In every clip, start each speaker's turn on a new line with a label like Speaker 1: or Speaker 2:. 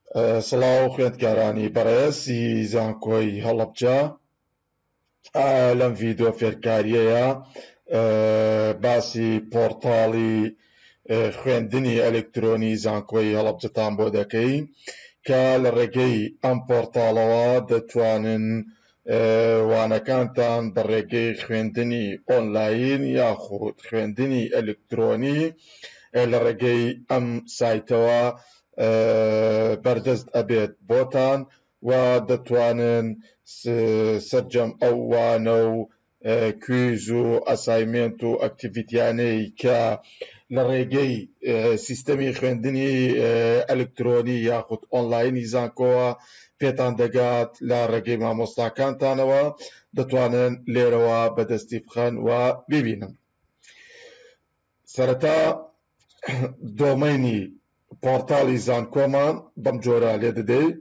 Speaker 1: سڵاو خوێندکارانی بەڕێزی زانکۆی هەڵەبجە. لەم ڤیدۆ فێرکاریەیە باسی پۆرتاڵی خوێندنی ئەلکترۆنی زانکۆی هەڵەبجەتان بۆ دەکەین کە لە ڕێگەی ئەم پۆرتاڵەوە دەتوانن وانەکانتان بە ڕێگەی خوێندنی ئۆنلاین یاخود خوێندنی ئەلکترۆنی لە ڕێگەی ئەم سایتەوە بەردەست ئەبێت بۆتان و دەتوانن سەرجەم ئەو وانە و کویز و ئەسایمنت و ئەکتیڤیتیانەی کە لە ڕێگەی سیستەمی خوێندنی ئەلکترۆنی یاخود ئۆنلاینی زانکۆوە پێتان دەگات لە ڕێگەی مامۆستاکانتانەوە دەتوانن لێرەوە بەدەستی بخەن و ببینن. سەرەتا دۆمەینی پۆرتاڵی زانکۆمان بەم جۆرە لێ دەدەیت: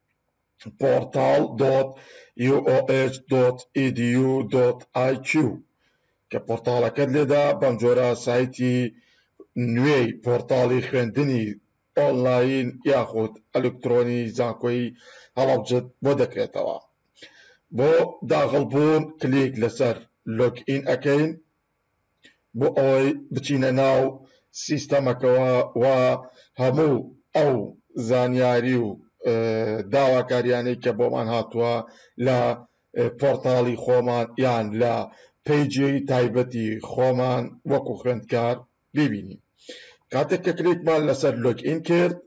Speaker 1: portal.uoh.edu.iq کە پۆرتاڵەکەت لێدا بەم جۆرە سایتی نوێی پۆرتاڵی خوێندنی ئۆنلاین یاخود ئەلکترۆنی زانکۆی هەڵەبجەت بۆ دەکرێتەوە. بۆ داخڵبوون کلیک لەسەر لۆگئین ئەکەین بۆ ئەوەی بچینە ناو سیستەمەکەوە و هەموو ئەو زانیاری و داواکاریانەی کە بۆمان هاتووە لە پۆرتاڵی خۆمان یان لە پیجی تایبەتی خۆمان وەکو خوێندکار ببینیم. کاتێک کە کلیکمان لەسەر لۆگئین کرد،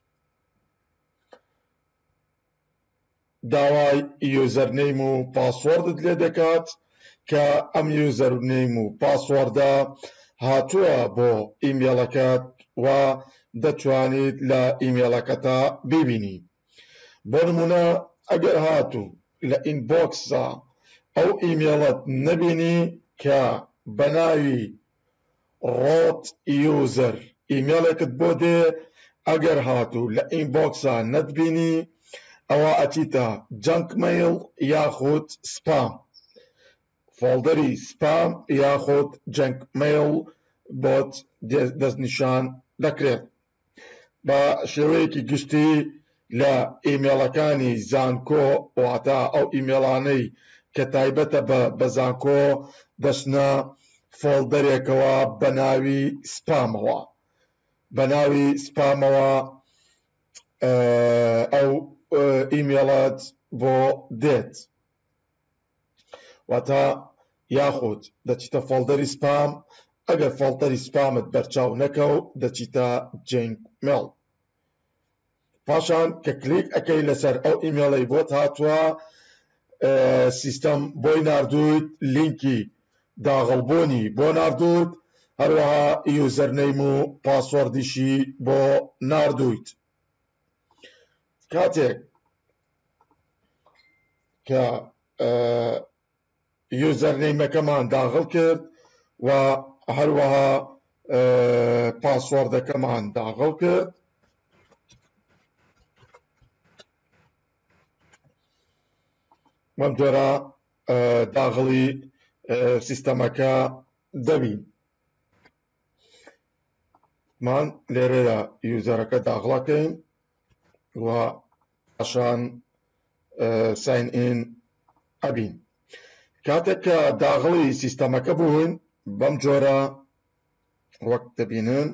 Speaker 1: داوای یوزەرنەیم و پاسوەردت لێ دەکات کە ئەم یوزەرنەیم و پاسوەردە هاتووە بۆ ئیمێڵەکەت و دەتوانیت لە ئیمێڵەکەتە ببینی. بۆ نمونە ئەگەر هاتوو لە ئینبۆکسە ئەو ئیمێڵەت نەبینی کە بە ناوی ڕۆت یوزەر ئیمێڵێکت بۆ دێ، ئەگەر هاتوو لە ئینبۆکسە نەتبینی ئەوە ئەچیتە جەنک مەیل یاخود سپام، فۆڵدەری سپام یاخود جەنک مەیل بۆت دەستنیشان دەکرێت. بە شێوەیەکی گشتی لە ئیمێڵەکانی زانکۆ واتە ئەو ئیمێڵانەی کە تایبەتە بە زانکۆ دەچنە فۆڵدەرێکەوە بە ناوی سپامەوە. بە ناوی سپامەوە ئەو ئیمێڵەت بۆ دێت، واتە یاخود دەچیتە فۆڵدەری سپام، ئەگەر فۆڵدەری سپامت بەرچاو نەکەو دەچیتە جەنک مێڵ. پاشان کە کلیک ئەەکەی لەسەر ئەو ئیمێڵەی بۆت هاتووە، سیستەم بۆی ناردوویت لینکی داغڵبوونی بۆ ناردوویت، هەروەها یوزەرنەیم و پاسوەردیشی بۆ ناردوویت. کاتێک کە یوزەرنەیمەکەمان داغڵ کرد و هەروەها پاسوەردەکەمان داغڵ کرد، بەم جۆرە داغڵی سیستەمەکە دەبین. مان لێرەیە یوزەرەکە داغڵەکەین و پاشان ساین ئین ئەبین. کاتێک کە داغڵی سیستەمەکە بوون بەم جۆرە وەک دەبینن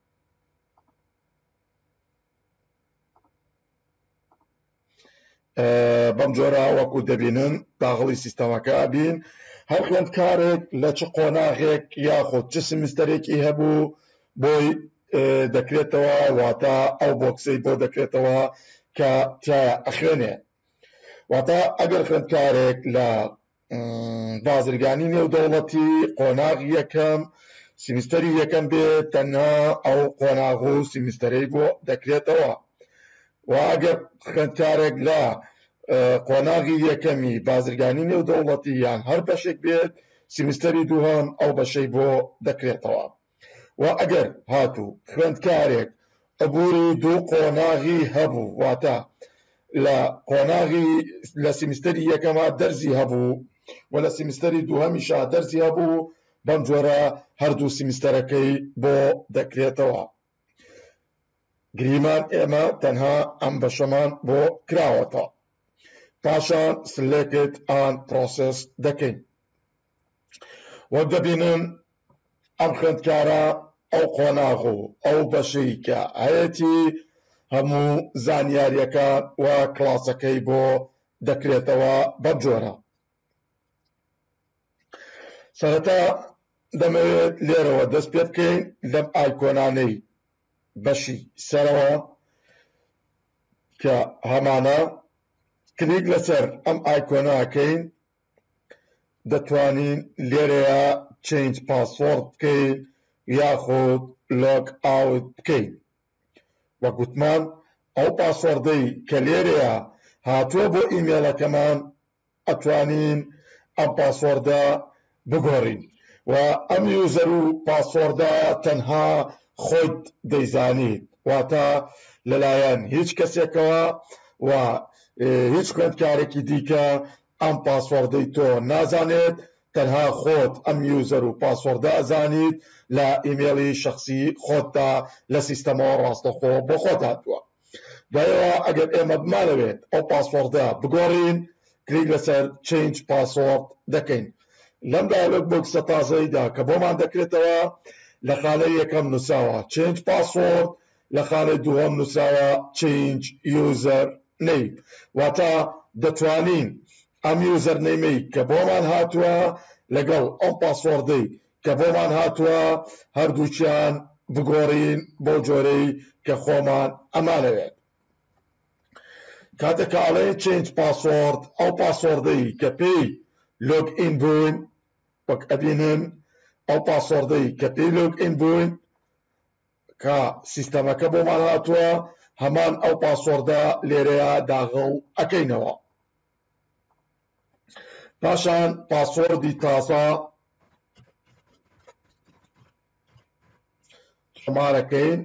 Speaker 1: بەم جۆرە وەکو دەبینن داغڵی سیستەمەکە ئەبین. هەر خوێندکارێک لە چ قۆناغێک یاخود چ سمیستەرێکی هەبوو بۆی دەکرێتەوە، واتە ئەو بۆکسەی بۆ دەکرێتەوە کە تایە ئەخوێنێ. واتە ئەگەر خوێندکارێک لە بازرگانی نێودەوڵەتی قۆناغی یەکەم سیمیستەری یەکەم بێت، تەنها ئەو قۆناغ و سیمیستەرەی بۆ دەکرێتەوە. و ئەگەر خوێندکارێک لە قۆناغی یەکەمی بازرگانی نێودەوڵەتی یان هەر بەشێک بێت، سیمیستەری دووهەم ئەو بەشەی بۆ دەکرێتەوە. و ئەگەر هاتوو خوێندکارێک عبوری دوو قۆناغی هەبوو، واتە لە قۆناغی لە سیمیستەری یەکەما دەرزی هەبوو و لە سیمیستەری دووهەمیشا دەرزی هەبوو، بەم جۆرە هەردوو سیمیستەرەکەی بۆ دەکرێتەوە. گریمان ئێمە تەنها ئەم بەشەمان بۆ کراوەتەوە. پاشان سلێکت ئان پرۆسس دەکەین. وەک دەبینن ئەم خوێندکارە ئەو قۆناغ و ئەو بەشەی کە هەیەی هەموو زانیاریەکان و کلاسەکەی بۆ دەکرێتەوە بەم جۆرە. سەرەتا دەمەوێت لێرەوە دەست پێ بکەین لەم ئایکۆنانەی بەشی سەرەوە کە هەمانە کلیک لەسەر ئەم ئایکۆناکەین، دەتوانین لێرەیە چێنج پاسوۆرد بکەین یاخود لۆگ ئاوت بکەین. وەک گوتمان ئەو پاسوۆردەی کە لێرەیە هاتووە بۆ ئیمێلەکەمان ئەتوانین ئەم پاسوۆردە بگۆڕین و ئەم یوزەر و پاسوۆردە تەنها خۆت دەیزانیت، واتە لەلایەن هیچ کەسێکەوە و هیچ خوێندکارێکی دیکە ئەم پاسوۆردەی تۆ نازانێت، تەنها خۆت ئەم یوزەر و پاسوۆردە ئەزانیت لە ئیمێلی شەخسی خۆتدا لە سیستەمەوە ڕاستەخۆ بۆ خۆت هاتووە. دوایەوە ئەگەر ئێمە بمانەوێت ئەو پاسوۆردە بگۆڕین، کلیک لەسەر چێنج پاسوۆرد دەکەین. لەم دایلۆگ بۆکسە تازەیدا کە بۆمان دەکرێتەوە لە خانەی یەکەم نووساوە چێنج پاسوۆرد، لە خانەی دووەم نووساوە چێنج یوزەر نەیم، واتە دەتوانین ئەم یوزەر نەیمەی کە بۆمان هاتووە لەگەڵ ئەم پاسوۆردەی کە بۆمان هاتووە هەردووچیان بگۆڕین بۆ جۆرەی کە خۆمان ئەمانەوێت. کاتێک کە ئەڵێن چێنج پاسوۆرد، ئەو پاسوۆردەی کە پێی لۆگ ئین بووین، وەک ئەبینن ئەو پاسوۆردەی کە پێی لۆگ ئین بووین کە سیستەمەکە بۆمان هاتووە، هەمان ئەو پاسوۆردە لێرەیە داغڵ ئەکەینەوە. پاشان پاسوۆردی تازە تۆمارەکەین،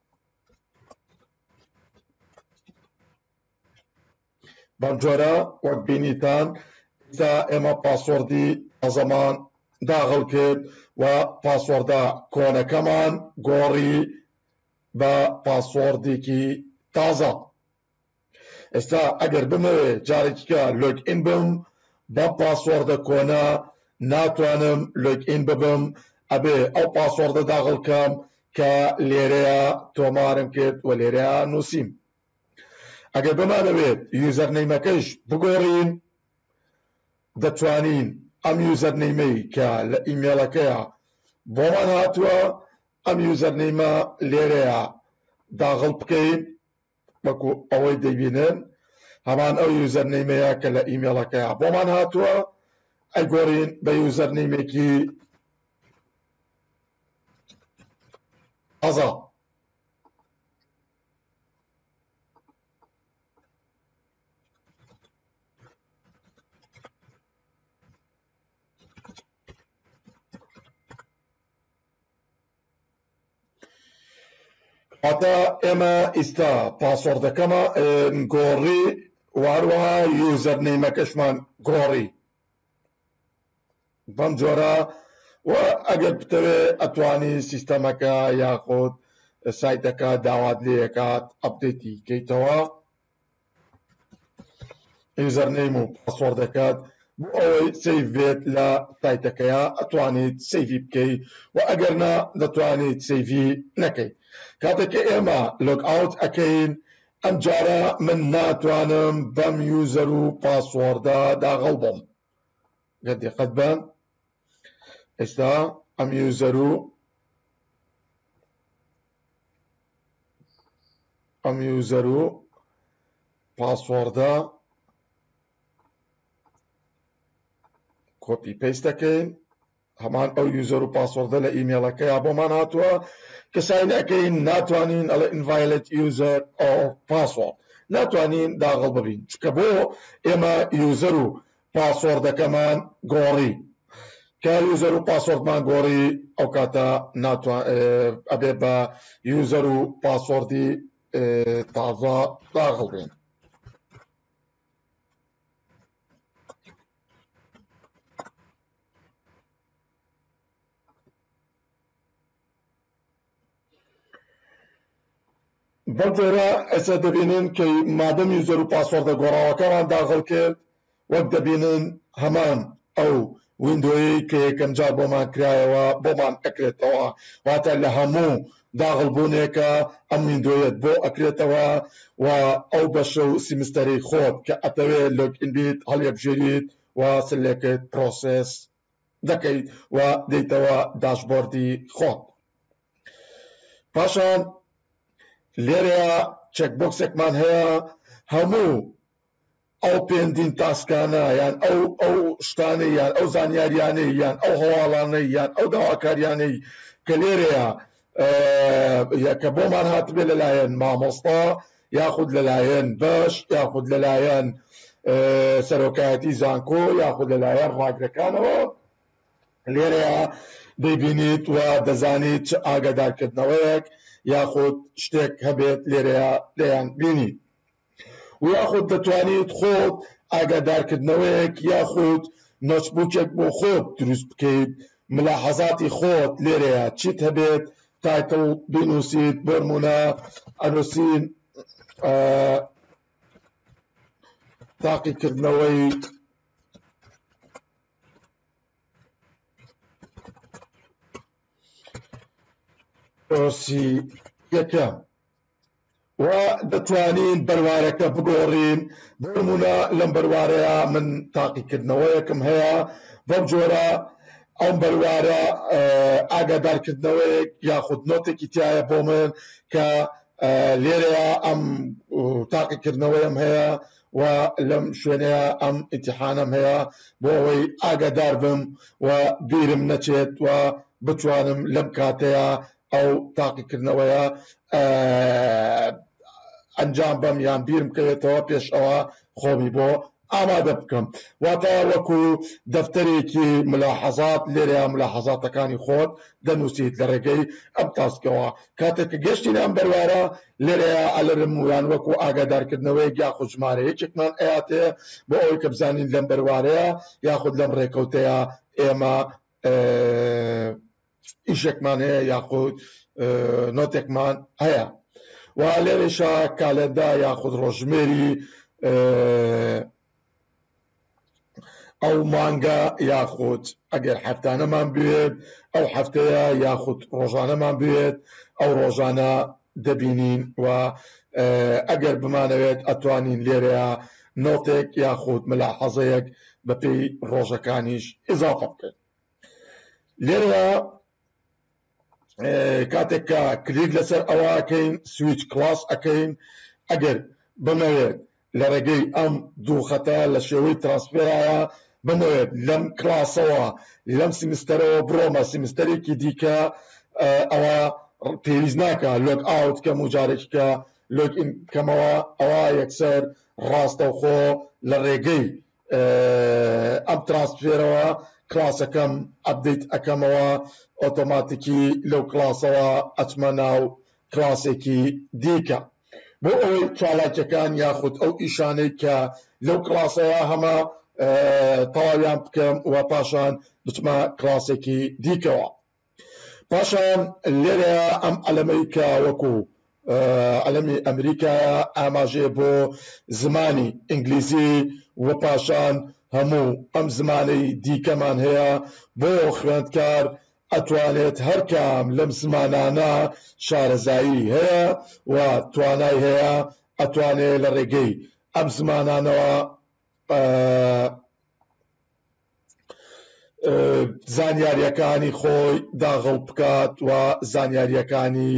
Speaker 1: بەم جۆرە وەک بینیتان ئێستا ئێمە پاسوۆردی تازەمان داغڵ کرد و پاسوۆردە کۆنەکەمان گۆڕی بە پاسوۆردێکی تازە. ئێستا ئەگەر بمەوێ جارێکیکە لۆگ ئین بم بە پاسوۆردە کۆنە ناتوانم لۆگ ئین ببم، ئەبێ ئەو پاسوۆردە داغڵکەم کە لێرەیە تۆمارم کرد و لێرەیە نووسیم. ئەگەر بمانەوێت یوزەر نەیمەکەش بگۆڕین، دەتوانین ئەم یوزەر نەیمەی کە لە ئیمێلەکەیە بۆمان هاتووە ئەم یوزەر نەیمە لێرەیە داغڵ بکەین، وەکو ئەوەی دەیبینن هەمان ئەو یوزەر نەیمەیە کە لە ئیمێلەکەیە بۆمان هاتووە ئەیگۆڕین بە یوزەر نەیمێکی تازە. هەتا ئێمە ئێستا پاسوۆردەکەمە گۆڕی، واروەها یوزەر نەیمەکەشمان گۆڕی بەم جۆرە، و ئەگەر بتەوێ ئەتوانی سیستەمەکە یاخود سایتەکە داوات لێکات ئەپدەیتی کەیتەوە یوزەر نەیم و پاسوۆردەکەت بۆ ئەوەی سەیڤ بێت لە سایتەکەیە ئەتوانیت سەیڤی بکەیت، و ئەگەر نا دەتوانیت سەیڤی نەکەیت. کاتێککە ئێمە لۆگ ئاوت ئەکەین، ئەم جارە من ناتوانم بەم یوزەر و پاسوۆردە داغڵ بم. گەر دقت بن ئێستا ئەم یوزەر و پاسوۆردە کۆپی پێست دەکەین، هەمان ئەو یوزەر و پاسوۆردە لە ئیمێلەکەیە بۆمان هاتووە کە ساین ئەەکەین، ناتوانین ئەڵێ invalid user or password، ناتوانین داغڵ ببین چکە بۆ ئێمە یوزەر و پاسوۆردەکەمان گۆڕی. کە یوزەر و پاسوۆردمان گۆڕی ئەو کاتە ئەبێ بە یوزەر و پاسوۆردی تازە داغڵ بین. بەڵێرە ئێستا دەبینن کە مادەم یوزەر و پاسوەردە گۆڕاوەکەمان داخڵ کرد وەک دەبینن هەمان ئەو ویندۆیی کە یەکەم جار بۆمان کرایەوە بۆمان ئەکرێتەوە واتە لە هەموو داغڵبوونێکە ئەم ویندۆیەت بۆ ئەکرێتەوە و ئەو بەشە و سیمستەری خۆت کە ئەتەوێت لۆگئین بیت هەڵیەبژێریت و سلێکت پرۆسس دەکەیت و دەیتەوە داشبۆردی خۆت. پاشان لێرەیە چێکبۆکسێکمان هەیە هەموو ئەو پێندین تاسکانە یان ئەو شتانەی یان ئەو زانیاریانەی یان ئەو هەواڵانەی یان ئەو داواکاریانەی کە لێرەیە کە بۆمان هاتبێ لەلایەن مامۆستا یاخود لەلایەن بەش یاخود لەلایەن سەرۆکایەتی زانکۆ یاخود لەلایەن ڕاگرەکانەوە لێرەیە دەیبینیت و دەزانیت چ ئاگادارکردنەوەیەک یاخود شتێک هەبێت لێرەیە لێیان بینیت و یاخود دەتوانیت خۆت ئاگادارکردنەوەیەک یاخود نۆتبوکێک بۆ خۆت دروست بکەیت ملاحەزاتی خۆت لێرەیە چیت هەبێت تایتڵ بنووسیت بۆ نمونە ئەنووسین تاقیکردنەوەی ئۆسی یەکەم و دەتوانین بەروارەکە بگۆڕین بۆ نمونە لەم بەروارەیە من تاقیکردنەوەیەکم هەیە بەم جۆرە ئەم بەروارە ئاگادارکردنەوەیەک یاخود نۆتێکی تایە بۆ من کە لێرەیە ئەم تاقیکردنەوەیم هەیە و لەم شوێنەیە ئەم ئیمتیحانەم هەیە بۆ ئەوەی ئاگادار بم و بیرم نەچێت و بتوانم لەم کاتەیە ئەو تاقیکردنەوەیە ئەنجام بەم یان بیرم کەوێتەوە پێش ئەوە خۆمی بۆ ئامادە بکەم واتە وەکو دەفتەرێکی ملاحەزات لێرەیە ملاحەزاتەکانی خۆت دەنووسیت لە ڕێگەی ئەم تاسکەوە کاتێک کە گەشتین ئەم بەروارە لێرەیە ئەلەرم ویان وەکو ئاگادارکردنەوەی یاخود ژمارە یەکێکمان ئەیاتێ بۆ ئەوەی کە بزانین لەم بەروارەیە یاخود لەم ڕێکەوتەیە ئێمە ئیشێکمان هەیە یاخود نۆتێکمان هەیە و لێرەشە کالێندا یاخود ڕۆژمێری ئەو مانگە یاخود ئەگەر هەفتانەمان بوێت ئەو هەفتەیە یاخود ڕۆژانەمان بوێت ئەو ڕۆژانە دەبینین و ئەگەر بمانەوێت ئەتوانین لێرەیە نۆتێک یاخود ملاحەزەیەک بەپێی ڕۆژەکانیش ئیزافە بکەین. لێرەیە کاتێک کە کلیک لەسەر ئەوە ئەکەین سویچ کلاس ئەکەین ئەگەر بمەوێت لە ڕێگەی ئەم دوو خەتە لە شێوەی ترانسفێرایە بمەوێت لەم کلاسەوە لەم سیمستەرەوە بڕۆمە سیمستەرێکی دیکە ئەوە پێویست ناکە لۆگ ئاوت کەم و جارێککە لۆگ ئین کەمەوە ئەوە یەکسەر ڕاستەوخۆ لە ڕێگەی ئەم ترانسفێرەوە کلاسەکەم ئەپدەیت ئەەکەمەوە ئۆتۆماتیکی لەو کلاسەوە ئەچمە ناو کلاسێکی دیکە بۆ ئەوەی چالاکیەکان یاخود ئەو ئیشانەی کە لەو کلاسەیە هەمە تەواویان بکەم و پاشان بچمە کلاسێکی دیکەوە. پاشان لێرەیە ئەم ئەلەمەی کە وەکو ئەلەمی ئەمریکایە ئاماژێ بۆ زمانی ئینگلیزی و پاشان هەموو ئەم زمانەی دیکەمان هەیە بۆ خوێندکار ئەتوانێت هەر کام لەم زمانانە شارەزایی هەیە و توانای هەیە ئەتوانێت لە ڕێگەی ئەم زمانانەوە زانیاریەکانی خۆی داغڵ بکات و زانیاریەکانی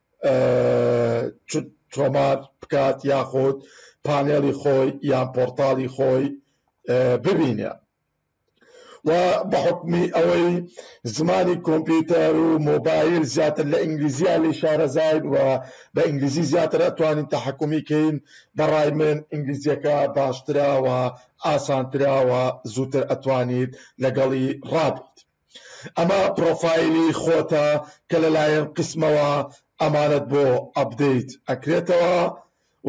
Speaker 1: تۆمار بکات یاخود پانێڵی خۆی یان پۆرتاڵی خۆی ببینێ و بە حکمی ئەوەی زمانی کۆمپیوتەر و مۆبایل زیاتر لە ئینگلیزیە لێ شارەزاین و بە ئینگلیزی زیاتر ئەتوانین تەحەکومی کەین بەڕای من ئینگلیزیەکە باشترە و ئاسانترە و زووتر ئەتوانیت لەگەڵی ڕابیت. ئەمە پرۆفایلی خۆتە کە لەلایەن قسمەوە ئەمانەت بۆ ئەپدەیت ئەکرێتەوە و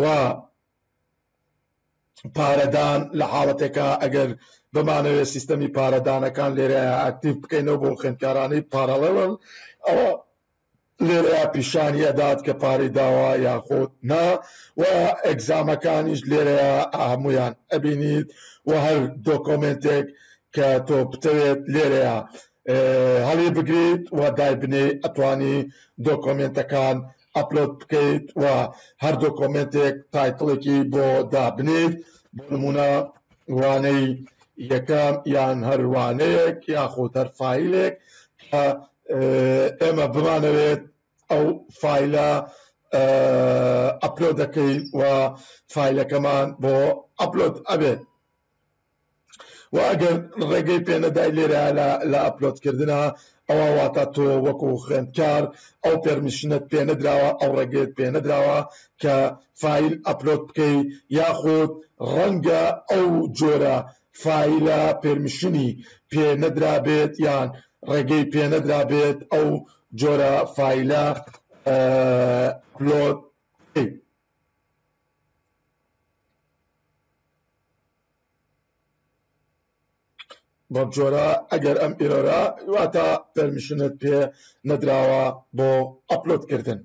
Speaker 1: پارەدان لە حاڵەتێکە ئەگەر بمانەوێت سیستەمی پارەدانەکان لێرە ئاکتیڤ بکەینەوە بۆ خوێندکارانەی پارەڵەوەن ئەوە لێرە پیشانی ئەدات کە پارەی داوە یاخۆت نا و ئەگزامەکانیش لێرە هەمویان ئەبینیت و هەر دۆکۆمنتێک کە تۆ بتەوێت لێرەیە هەڵی بگریت و دای بنێ ئەتوانی دۆکۆمنتەکان ئەپلۆد بکەیت و هەر دۆکۆمنتێک تایتڵێکی بۆ دابنێت بۆ نمونە وانەی یەکەم یان هەروانەیەک یاخۆت هەر فایلێک کە ئێمە بمانەوێت ئەو فایلە ئەپلۆد دەکەین و فایلەکەمان بۆ ئەپلۆد ئەبێت و ئەگەر ڕێگەی پێنەدای لێرە لە ئەپلۆدکردنە ئەوە واتە تۆ وەکو خوێندکار ئەو پێرمیشنت پێنەدراوە ئەو ڕێگەیت پێنەدراوە کە فایل ئەپلۆد بکەی یاخود ڕەنگە ئەو جۆرە فایلە پێرمیشنی پێنەدرابێت یان ڕێگەی پێنەدرابێت ئەو جۆرە فایلە ئەپلۆد بکەی. بەم جۆرە ئەگەر ئەم ئێرۆرە واتە پەرمیشنت پێ نەدراوە بۆ ئەپلۆدکردن.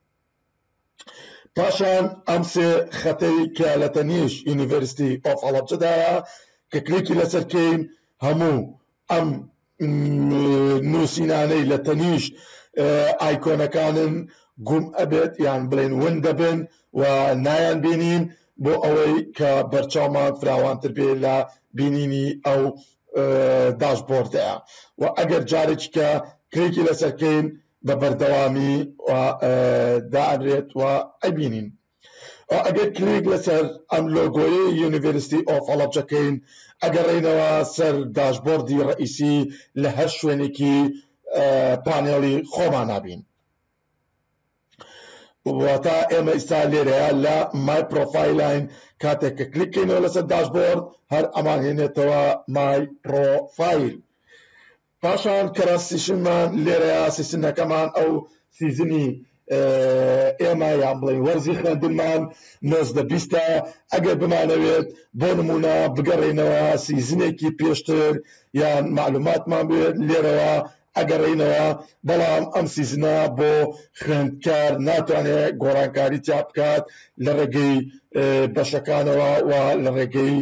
Speaker 1: پاشان ئەم سێ خەتەی کە لە تەنیش یونیڤەرسیتی ئۆف هەڵەبجەدایە کە کلیکی لەسەرکەین هەموو ئەم نووسینانەی لە تەنیش ئایکۆنەکانن گوم ئەبێت یان بڵێن ون دەبن و نایان بینین بۆ ئەوەی کە بەرچاومان فراوانتر بێ لە بینینی ئەو داشبۆردەیە و ئەگەر جارێکی کە کلیکی لەسەرکەین بە بەردەوامی دائەنرێت و ئەبینین. ئەگەر کلیک لەسەر ئەم لۆگۆی یونیڤەرسیتی ئۆف هەڵەبجەکەین ئەگەڕێینەوە سەر داشبۆردی ڕئیسی لە هەر شوێنێکی پانێڵی خۆمان نابین. واتە ئێمە ئێستا لێرەیە لە مای پرۆفایلاین کاتێک کە کلیککەینەوە لەسەر داشبۆرد هەر ئەمان هێنێتەوە مای پرۆفایل. پاشان کەرەسیشنمان لێرەیە سیسنەکەمان ئەو سیزنی ئێمە یان بڵێن وەرزی خوێندنمان 1920 ئەگەر بمانەوێت بۆ نمونە بگەڕێنەوە سیزنێکی پێشتر یان معلوماتمان بێت لێرەوە ئەگەڕێنەوە بەڵام ئەم سیزنە بۆ خوێندکار ناتوانێت گۆڕانکاری تیا بکات لە ڕێگەی بەشەکانەوە و لە ڕێگەی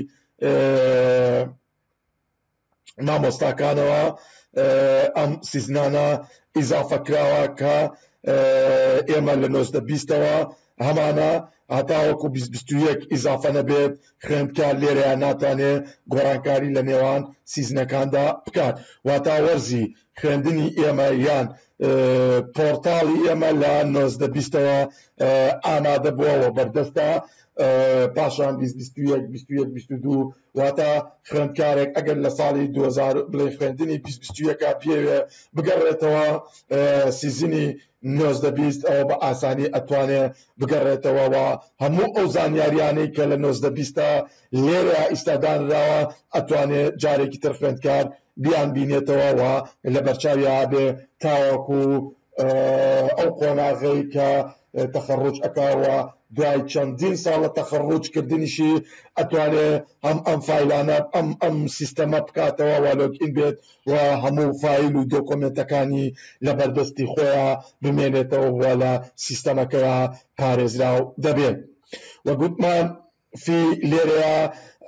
Speaker 1: مامۆستاکانەوە ئەم سیزنانە ئیزافەکراوە کە ئێمە لە 1920ەوە هەمانە هەتاوەکو 2021 ئیزافە نەبێت خوێندکار لێرەیە ناتوانێت گۆڕانکاری لە نێوان سیزنەکاندا بکات. واتە وەرزی خوێندنی ئێمە یان پۆرتاڵی ئێمە لە 1920ەوە ئامادە بووەوە بەردەستە پاشان 2021 واتە خوێندکارێک ئەگەر لە ساڵی 2000 بڵێ خوێندنی 2021 پێوێ بگەڕێتەوە سیزنی 1920 ئەوە بە ئاسانی ئەتوانێت بگەڕێتەوە هەموو ئەو زانیاریانەی کە لە 1920 لێرە ئیستادانراوە ئەتوانێت جارێکی تر خوێندکار بیان بینێتەوە و لە بەرچاویا بێ تاوەکو ئەو قۆناغەی کە تەخەڕوج ئەکاوە دوای چەندین ساڵە تەخەڕوجکردنیشی ئەتوانێت ئەم فایلانە ئەم سیستەمە بکاتەوە و لۆگئین بێت و هەموو فایل و دۆکۆمنتەکانی لە بەردەستی خۆیان بمێنێتەوە و لە سیستەمەکەیە پارێزراو دەبێت. وە گوتمان فی لێرەیە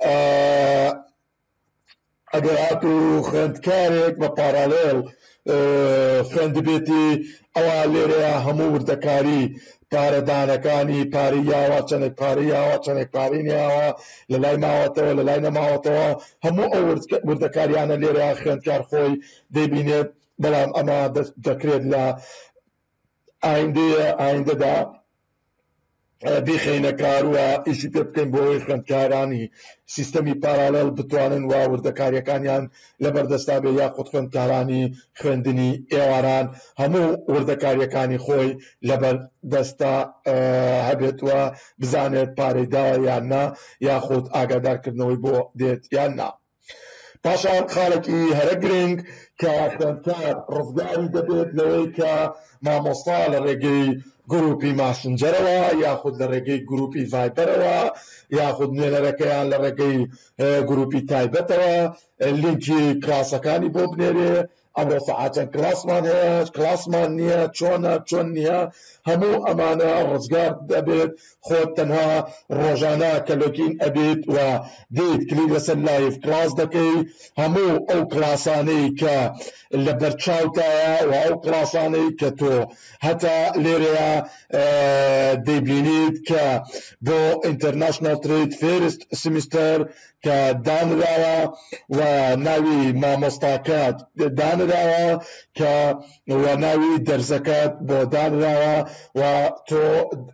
Speaker 1: ئەگەر هات و خوێندکارێک بە پارالێل خوێندبێتی ئەوە لێرەیە هەموو وردەکاری پارەدانەکانی پارەی یاوە چەندێک پارەی یاوە چەندێک پارەی نەیاوە لە لای ماوەتەوە لە لای نەماوەتەوە هەموو ئەو وردەکاریانە لێرەیە خوێندکار خۆی دەیبینێت بەڵام ئەمە دەکرێت لە ئایندەدا بیخینە کار و ئیشی پێ بکەین بۆ ئەوەی خوێندکارانی سیستەمی پارالێل بتوانن وا وردەکاریەکانیان لە بەردەستا بێ یاخود خوێندکارانی خوێندنی ئێواران هەموو وردەکاریەکانی خۆی لە بەردەستا هەبێت و بزانێت پارەی داوە یان نا یاخود ئاگادارکردنەوەی بۆ دێت یان نا. پاشان خاڵێکی هەرە گرنگ کە خوێندکار ڕزگاری دەبێت لەوەی کە مامۆستا لە ڕێگەی گروپی ماسنجەرەوە یاخود لە ڕێگەی گروپی ڤایبەرەوە یاخود نوێنەرەکەیان لە ڕێگەی گروپی تایبەتەوە لینکی کلاسەکانی بۆ بنێرێ ئەمڕۆ سەعاتەن کلاسمان هەیە کلاسمان نییە چۆن نییە هەموو ئەمانە ڕزگار دەبێت خۆت تەنها ڕۆژانە کە لۆگین ئەبێت و دیت کلیک لەسەر لایف کلاس دەکەی هەموو ئەو کلاسانەی کە لە بەرچاوتایە و ئەو کلاسانەی کە تۆ هەتا لێرەیە دەیبینیت کە بۆ ئینتەرناشنال ترید فێرست سمیستەر کە دانراوە و ناوی مامۆستاکات دانراوە کە و ناوی دەرزەکەت بۆ دانراوە و تۆ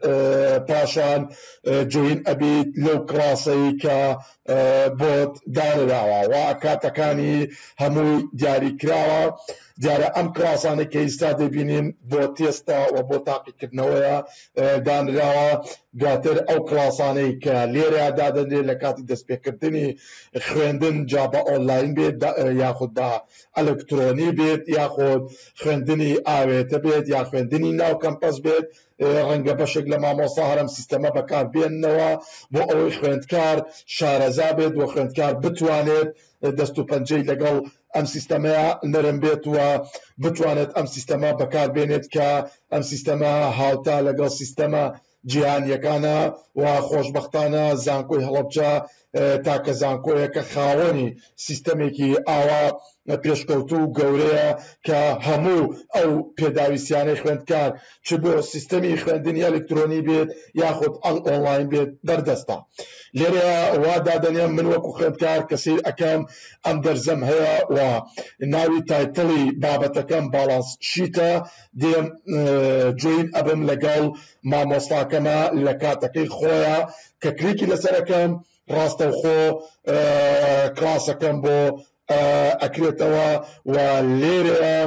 Speaker 1: پاشان جوین ئەبیت لەو کلاسەی کە بۆت دانراوە و کاتەکانی هەمووی دیاریکراوە دیارە ئەم کلاسانە کە ئێستا دەبینین بۆ تێستا و بۆ تاقیکردنەوەیە دانراوە دواتر ئەو کلاسانەی کە لێرە دادەنرێت لە کاتی دەستپێکردنی خوێندن جا بە ئۆنلاین بێت یاخود بە ئەلکترۆنی بێت یاخود خوێندنی ئاوێتە بێت یا خوێندنی ناو کەمپەس بێت ڕەنگە بەشێک لە مامۆستا هەرم سیستەمە بەکاربێننەوە بۆ ئەوەی خوێندکار شارەزا بێت و خوێندکار بتوانێت دەست و پەنجەی لەگەڵ ئەم سیستەمەیە نەرم بێت و بتوانێت ئەم سیستەمە بەکاربێنێت کە ئەم سیستەمە هاوتا لەگەڵ سیستەمە جیهانیەکانە و خۆشبەختانە زانکۆی هەڵەبجە تاکە زانکۆیەکە خاوەنی سیستەمێکی ئاوا پێشکەوتوو و گەورەیە کە هەموو ئەو پێداویستیانەی خوێندکار چ بۆ سیستەمی خوێندنی ئەلکترۆنی بێت یاخود ئۆنلاین بێت بەردەستە لێرە وا دادەنێم من وەکو خوێندکار کە سیر ئەەکەم ئەم دەرزەم هەیە و ناوی تایتڵی بابەتەکەم باڵانس شیتە دێم جوین ئەبم لەگەڵ مامۆستاکەمە لە کاتەکەی خۆیە کە کلیکی لەسەرەکەم ڕاستەوخۆ کلاسەکەم بۆ ئەکرێتەوە و لێرە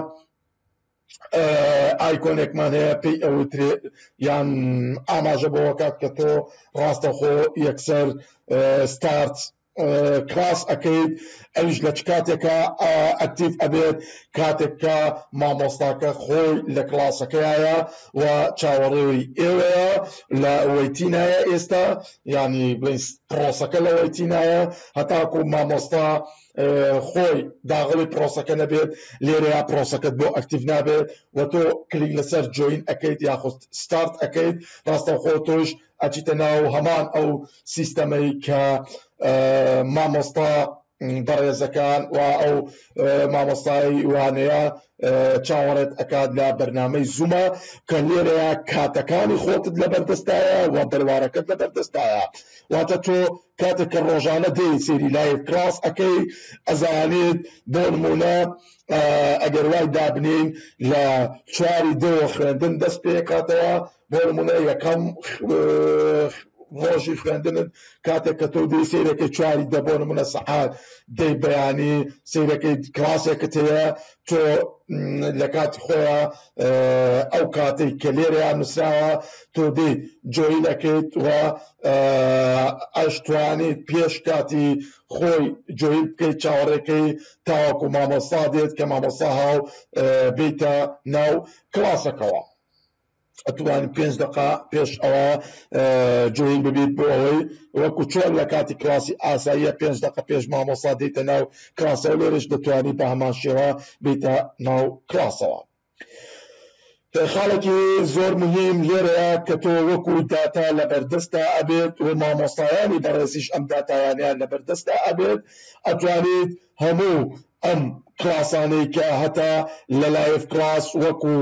Speaker 1: ئایکۆنێکمان هەیە پێی ئەوترێ یان ئاماژە بۆەوە کات کە تۆ ڕاستەخۆ یەکسەر ستارت کلاس ئەەکەیت ئەویش لە چ کاتێکە ئەکتیڤ ئەبێت کاتێک کە مامۆستاکە خۆی لە کلاسەکەیە و چاوەڕێوی ئێوەیە لە وەیتینایە ئێستا ینی بڵین پرۆسەکە لە وەیتینایە هەتاکو مامۆستا خۆی داغڵی پرۆسەکە نەبێت لێرەیە پرۆسەکەت بۆ ئەکتیڤ نابێت و تۆ کلیک لەسەر جوین ئەەکەیت یاخود ستارت ئەەکەیت ڕاستەخۆ تۆش ئەچیتە ناو هەمان ئەو سیستەمەی کە مامۆستا بەڕێزەکان و ئەو مامۆستای وانەیە چاوەڕێت ئەکات لە بەرنامەی زوومە کە لێرەیە کاتەکانی خۆتت لە بەردەستایە و بڕوارەکەت لە بەردەستایە واتە تۆ کاتێک کە ڕۆژانە دێ سێری لایف کلاس ئەەکەی ئەزانێت بۆ نمونە ئەگەر وای دابنین لە چواری دەوە خوێندن دەست پێکاتەوە بۆ نمونە یەکەم ڕۆژی خوێندنت کاتێک کە تۆ دەی سیرەکەی چواری دە بۆ نمونە سەعات دەی بەیانی سیرەکەی کلاسێکت هەیە تۆ لە کاتی خۆیان ئەو کاتێک کە لێرەیان نووسراوە تۆ دەی جۆی دەکەیت و ئەشتوانیت پێش کاتی خۆی جۆی بکەیت چاوەڕێکەی تاوەکو مامۆستا دێت کە مامۆستا هاو بیتە ناو کلاسەکەوە ئەتوانی 5 دقه پێش ئەوە جوین ببیت بۆ ئەوەی وەکو چۆن لە کاتی کلاسی ئاساییە 5 دقه پێش مامۆستا دێتە ناو کلاسەوە لێرەش دەتوانی بە هەمان شێوە بیتە ناو کلاسەوە. خاڵێکی زۆر مهم لێرەیە کە تۆ وەکو داتا لە بەردەستە ئەبێت و مامۆستایانی بەڕێزیش ئەم داتایانیان لە بەردەستە ئەبێت ئەتوانیت هەموو ئەم کلاسانەی کە هەتا لە لایف کلاس وەکو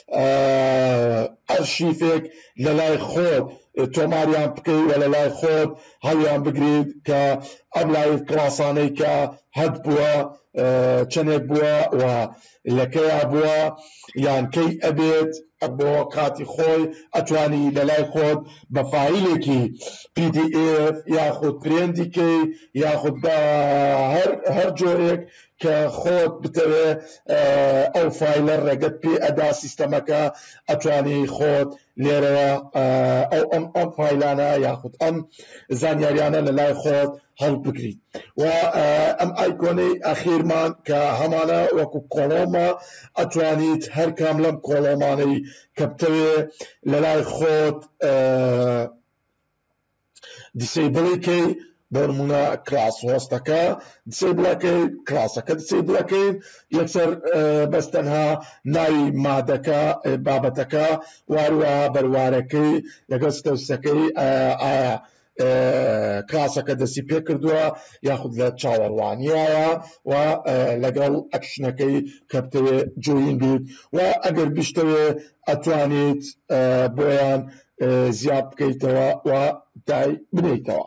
Speaker 1: ئەرشیفێک لە لای خۆت تۆماریان بکەیت و لە لای خۆت هەڵیان بگریت کە ئەم لایف کلاسانەی کە هەد بووە چەندێک بووە و لەکەیە بووە یان کەی ئەبێت بۆ کاتی خۆی ئەتوانی لە لای خۆت بە فایلێکی PDF یاخود پرێندیکەی یاخود بە هەر جۆرێک کە خۆت بتەوێ ئەو فایلە ڕێگەت پێ ئەدا سیستەمەکە ئەتوانی خۆت لێرەوە ئەم فایلانە یاخود ئەم زانیاریانە لە لای خۆت هەڵ بگریت و ئەم ئایکۆنەی ئەخیرمان کە هەمانە وەکو کۆڵۆمە ئەتوانیت هەر کام لەم کۆڵۆمانەی کە بتەوێ لە لای خۆت دیسیبڵیکەی بۆ نمونە کراس هۆستەکە دیسیبڵەکەی کراسەکە دیسیبڵەکەین یەکسەر بەس تەنها ناوی مادەکە بابەتەکە واروەها بەروارەکەی لەگەڵ ستەوسەکەی ئایا کراسەکە دەستی پێ کردووە یاخود لە چاوەڕوانیایە و لەگەڵ ئەکشنەکەی کە بتەوێ جوین بیت و ئەگەر بیشتەوێ ئەتوانیت بۆیان زیاد بکەیتەوە و دای بنیتەوە.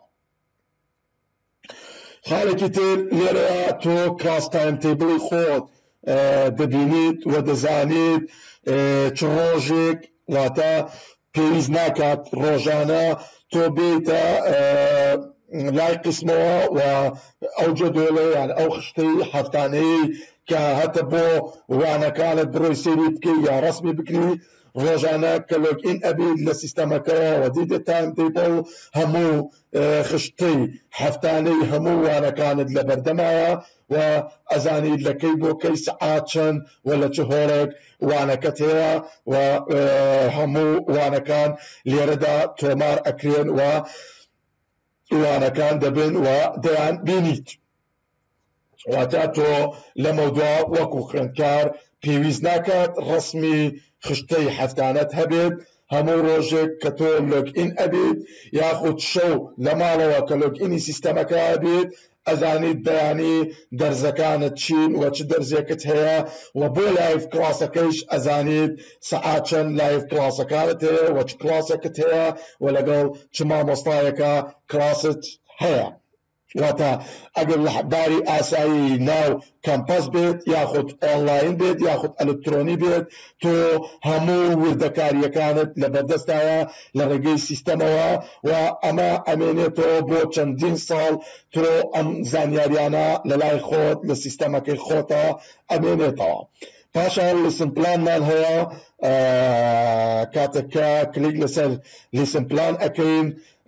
Speaker 1: خاڵێکی تر لێرەیە تۆ کلاس تایم تێبڵی خۆت دەبینیت و دەزانیت چ ڕۆژێک واتە پێویست ناکات ڕۆژانە تۆ بێتە لای قسمەوە و ئەو جەدۆڵە یان ئەو خشتەی هەفتانەی کە هەتە بۆ وانەکانت بڕۆی سێری بکەی یا ڕسمی بکری ڕۆژانە کە لۆگئین ئەبیت لە سیستەمەکەەوە و دیتە تایم تێبڵ هەموو خشتەی هەفتانەی هەموو وانەکانت لە بەردەمایە و ئەزانیت لەکەی بۆ کەی سەعات چەند و لە چ هۆڵێک وانەکەت هەیە و هەموو وانەکان لێرەدا تۆمار ئەکرێن و وانەکان دەبن و دەیان بینیت. واتە تۆ لەمە دووە وەکو خوێندکار پێویست ناکات ڕسمی خشتەی هەفتانەت هەبێت هەموو ڕۆژێک کە تۆ لۆگئین ئەبیت یاخود شەو لە ماڵەوە کە لۆگئینی سیستەمەکە ئەبێت ئەزانیت بەیانی دەرزەکانت چین و چ دەرزێکت هەیە و بۆ لایف کلاسەکەیش ئەزانیت سەعات چەند لایف کلاسەکانت هەیە و چ کلاسێکت هەیە و لەگەڵ چ مامۆستایەکە کلاست هەیە. واتە ئەگەر لە باری ئاسایی ناو کەمپەس بێت یاخود ئۆنلاین بێت یاخود ئەلکترۆنی بێت تۆ هەموو وردەکاریەکانت لە بەردەستایە لە ڕێگەی سیستەمەوە و ئەمە ئەمێنێتەوە بۆ چەندین ساڵ تۆ ئەم زانیاریانە لە لای خۆت لە سیستەمەکەی خۆتە ئەمێنێتەوە. پاشان لیسن پلانمان هەیە کاتێککە کلیک لەسەر لیسن پلان ئەەکەین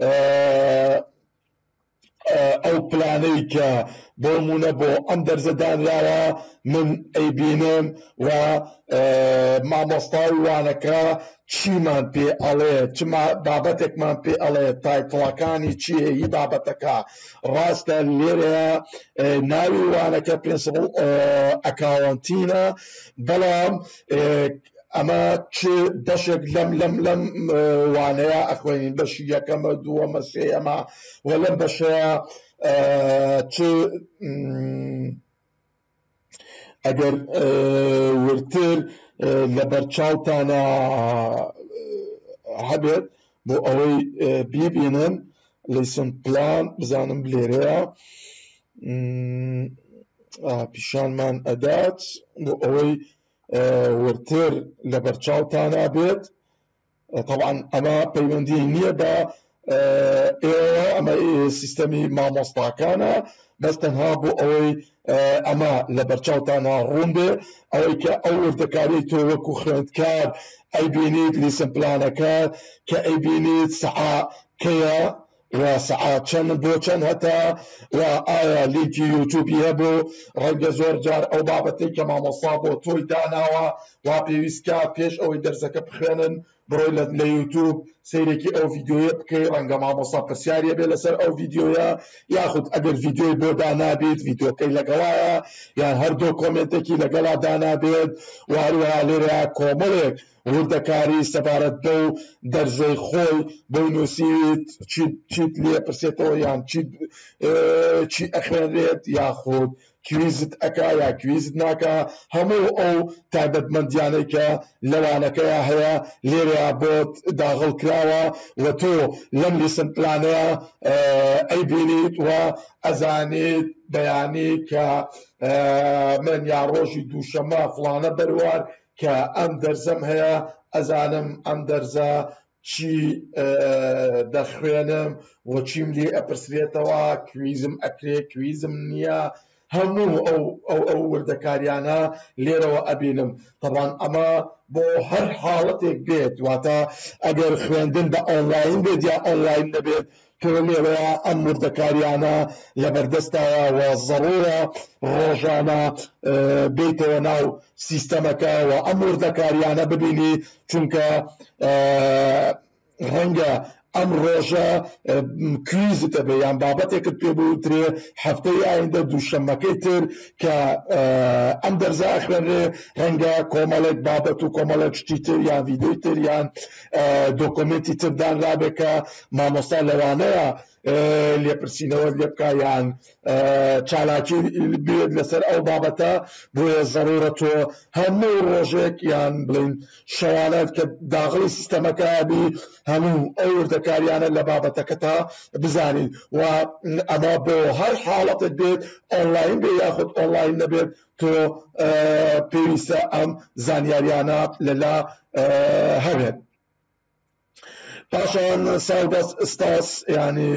Speaker 1: ئەو پلانەی کە بۆ نمونە بۆ ئەم دەرزەدانراوە من ئەیبینم و مامۆستای وانەکە چیمان پێ ئەڵێ چ بابەتێکمان پێ ئەڵێ تایتڵەکانی چیە هی بابەتەکە ڕاستە لێرەیە ناوی وانەکە پرینسپڵ ئەکاونتینە بەڵام ئەمە چ بەشێک لەم وانەیە ئەخوێنین بەشی یەکەمە دووەمە سێەمە و لەم بەشەیە چ ئەگەر ورتر لە بەرچاوتانە هەبێت بۆ ئەوەی بیبینن لیسن پلان بزانم لێرەیە پیشانمان ئەدات بۆ ئەوەی ورتر لە بەرچاوتانە بێت. طبعا ئەمە پەیوەندی نییە بە ئێوە ئەمە سیستەمی مامۆستاکانە بەس تەنها بۆ ئەوەی ئەمە لە بەرچاوتانە ڕوون بێ ئەوەی کە ئەو وردەکاری تۆ وەکو خوێندکار ئەیبینیت لیسن پلانەکە کە ئەیبینیت سەعات کەیە و سەعات چەند بۆ چەند هەتا و ئایا لینکی یوتیوبی هەبوو ڕەنگە زۆر جار ئەو بابەتەی کە مامۆستا بۆ تۆی داناوە وا پێویستکە پێش ئەوەی دەرزەکە بخوێنن بڕۆی لە یوتیوب سەیرێکی ئەو ڤیدیۆیە بکەی ڕەنگە مامۆستا پرسیارە بێ لەسەر ئەو ڤیدیۆیە یاخود ئەگەر ڤیدیۆی بۆ دانابێت ڤیدیۆکەی لەگەڵایە یان هەردوو کۆمنتێکی لەگەڵا دانابێت واروها لێرە کۆمەڵێک وردەکاری سەبارەت بە و دەرزەی خۆی بۆی نووسیت چیت لێ پرسێتەوە یان چی ئەخوێنرێت یاخود کویزت ئەکا یا کویزت ناکە هەموو ئەو تایبەتمەندیانەی کە لەوانەکەیە هەیە لێرە بۆت داغڵ کراوە و تۆ لەم لیسن پلانەیە ئەیبینیت و ئەزانیت بەیانی کە من یا ڕۆژی دووشەمە فڵانە بەروار کە ئەم دەرزەم هەیە ئەزانم ئەم دەرزە چی دەخوێنم و چیم لێ ئەپرسرێتەوە کویزم ئەکرێ کویزم نییە هەموو ئەو وردەکاریانە لێرەوە ئەبینم. طبعا ئەمە بۆ هەر حاڵەتێک بێت واتە ئەگەر خوێندن بە ئۆنلاین بێت یا ئۆنلاین نەبێت تۆ لێرەیە ئەم وردەکاریانە لەبەردەستایە و زەڕورە ڕۆژانە بێتەوە ناو سیستەمەکە و ئەم وردەکاریانە ببینی چونکە ڕەنگە ئەم ڕۆژە کویزت دەبێ یان بابەتێکت پێ بوترێ هەفتەی ئایندە دووشەممەکەی تر کە ئەم دەرزە ئەخوێنرێ ڕەنگە کۆمەڵێک بابەت و کۆمەڵێک شتی تر یان ڤیدیۆی تر یان دۆکۆمنتی تر دانرابێ کە مامۆستا لەوانەیە لێپرسینەوە لێ بکە یان چالاکی بێت لەسەر ئەو بابەتە بۆیە زەڕورە تۆ هەموو ڕۆژێک یان بڵین شەوانەت کە داخلی سیستەمەکە بی هەموو ئەو وردەکاریانە لە بابەتەکەتا بزانین و ئەمە بۆ هەر حاڵەتت بێت ئۆنلاین بێ یاخود ئۆنلاین نەبێت تۆ پێویستە ئەم زانیاریانە لەلا هەبێت. پاشان ساڵبەس ئستاس ینی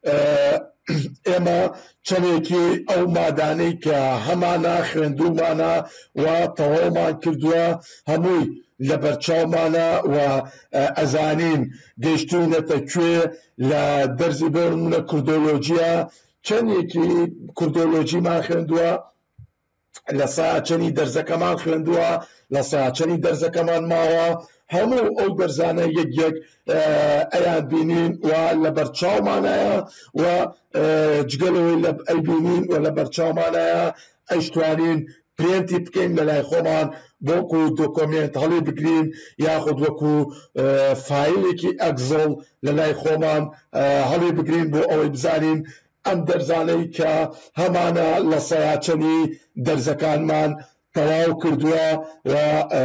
Speaker 1: ئێمە چەندێکی ئەو مادانەی کە هەمانە خوێندومانە و تەواومان کردووە هەمووی لە بەرچاومانە و ئەزانین گەیشتوونەتە کوێ لە دەرزی بۆنمونە کوردۆلۆجیە چەندێکی کوردۆلۆجیمان خوێندووە لە ساچەنی دەرزەکەمان خوێندووە لە ساچەنی دەرزەکەمان ماوە هەموو ئەو دەرزانە یەک یەک ئەیان بینین و لە بەرچاومانایە و جگەلەوەی لە ئەیبینین و لە بەرچاومانایە ئەیشتوانین پرێنتی بکەین لە لای خۆمان بۆکو دۆکۆمنت هەڵی بگرین یاخود وەکو فایلێکی ئەگزڵ لە لای خۆمان هەڵی بگرین بۆ ئەوەی بزانین ئەم دەرزانەی کە هەمانە لە سەیاچەنی دەرزەکانمان تەواو کردووە و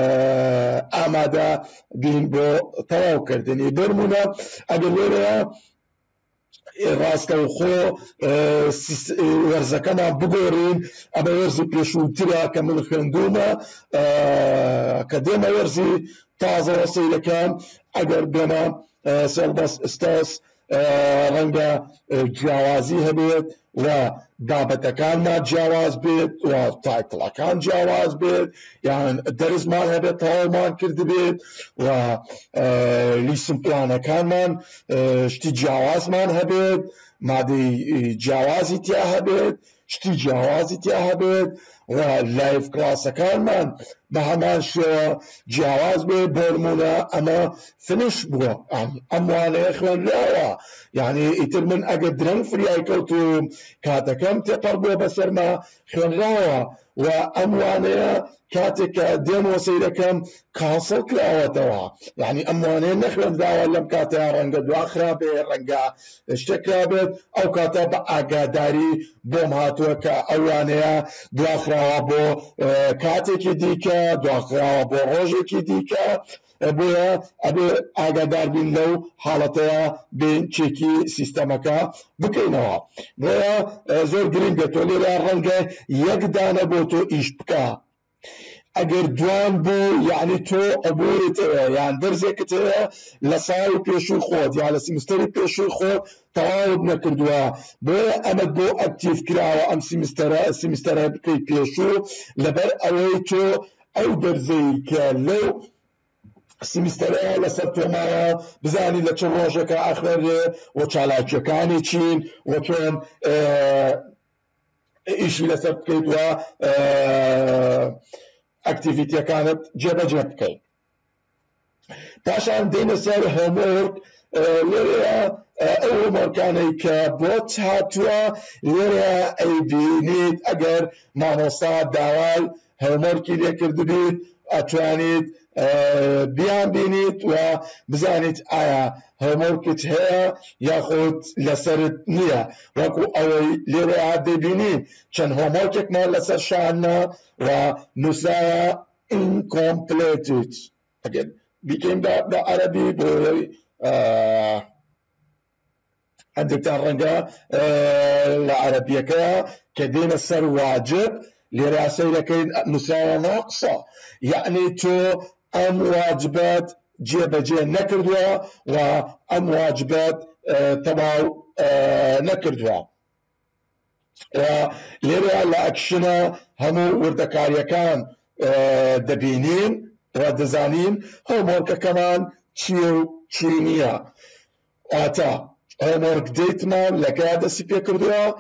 Speaker 1: ئامادە بین بۆ تەواوکردنی بەرمونە ئەگەر لێرەیە ڕاستەوخۆ وەرزەکەمان بگۆڕین ئەمە وەرزی پێشووترە کە من خوێندومە کە دێمە وەرزی تازەوە سەیرەکەم ئەگەر بێمە سەڵبەس ئستاس ڕەنگە جیاوازی هەبێت و بابەتەکانمان جیاواز بێت و تایتڵەکان جیاواز بێت یان دەرزمان هەبێت تەواومان کرد بێت و لیسم پلانەکانمان شتی جیاوازمان هەبێت مادەی جیاوازی تیا هەبێت شتی جیاوازی تیا هەبێت و لایف کلاسەکانمان بە هەمان شێوە جیاواز بێت بۆرمونە ئەمە فنش بووە ئەم وانەیە خوێنراوە یعنی ئیتر من ئەگەر درەنگ فریای کەوتوم کاتەکەم تێپەڕ بووە بەسەرما خوێنراوە و ئەم وانەیە کاتێک کە دێمەوە سەیرەکەم کانسڵ کراوەتەوە یعنی ئەم وانەیە نەخوێندراوە لەم کاتەیە ڕەنگە دواخرا بێ ڕەنگە شتێکرا بێت ئەو کاتە بە ئاگاداری بۆم هاتووە کە ئەو وانەیە دواخراوە بۆ کاتێکی دیکە دواخراوە بۆ ڕۆژێکی دیکە بۆیە ئەبێ ئاگادار بین لەو حاڵەتەیە بین چێکی سیستەمەکە بکەینەوە بۆیە زۆر گرنگە تۆ لێرە ڕەنگە یەک دانە بۆ تۆ ئیش بکە ئەگەر دوان بوو یعنی تۆ ئەبوورتەوە یان دەرزێکت هەیە لە ساڵی پێشووی خۆت یان لە سیمستەری پێشووی خۆت تەواوت نەکردووە بۆیە ئەمەت بۆ ئەکتیڤ کراوە ئەم سیمستەرە بکەی پێشوو لەبەر ئەوەی تۆ ئەو دەرزەی کە لەو سیمستەرەیە لەسەر تۆمایە بزانی لە چەند ڕۆژێکە ئەخوێنرێ و چالاکیەکانی چین و چۆن ئیشی لەسەر بکەیت و ئەکتیڤیتیەکانت جێبەجێ بکەیت. پاشان دێنە سەر هۆمۆرک لێرەیە ئەو هۆمۆرکانەی کە بۆت هاتووە لێرە ئەیبینیت ئەگەر مامۆستا داوای هۆمۆرکی لێکردبیت ئەتوانیت بیان بینیت و بزانیت ئایا هۆمۆرکت هەیە یاخود لەسەرت نییە وەکو ئەوەی لێرە دەبینی چەند هۆمۆرکێکمان لەسەر شانە و نووسایە incomplete ئەگەر بیکەین بە عەرەبی بۆی هەندێکتان ڕەنگە لە عەرەبیەکە کە دێنە سەر واجب لێرە سەیرەکەین نووسایە ناقسە یعنی تۆ ئەم واجبات جێبەجێ نەکردووە و ئەم واجبات تەواو نەکردووە و لێرە لە ئەکشنە هەموو وردەکاریەکان دەبینین و دەزانین هۆمۆرکەکەمان چیە و چی نییە واتە هۆمۆرک دەیتمان لەکەیا دەستی پێ کردووە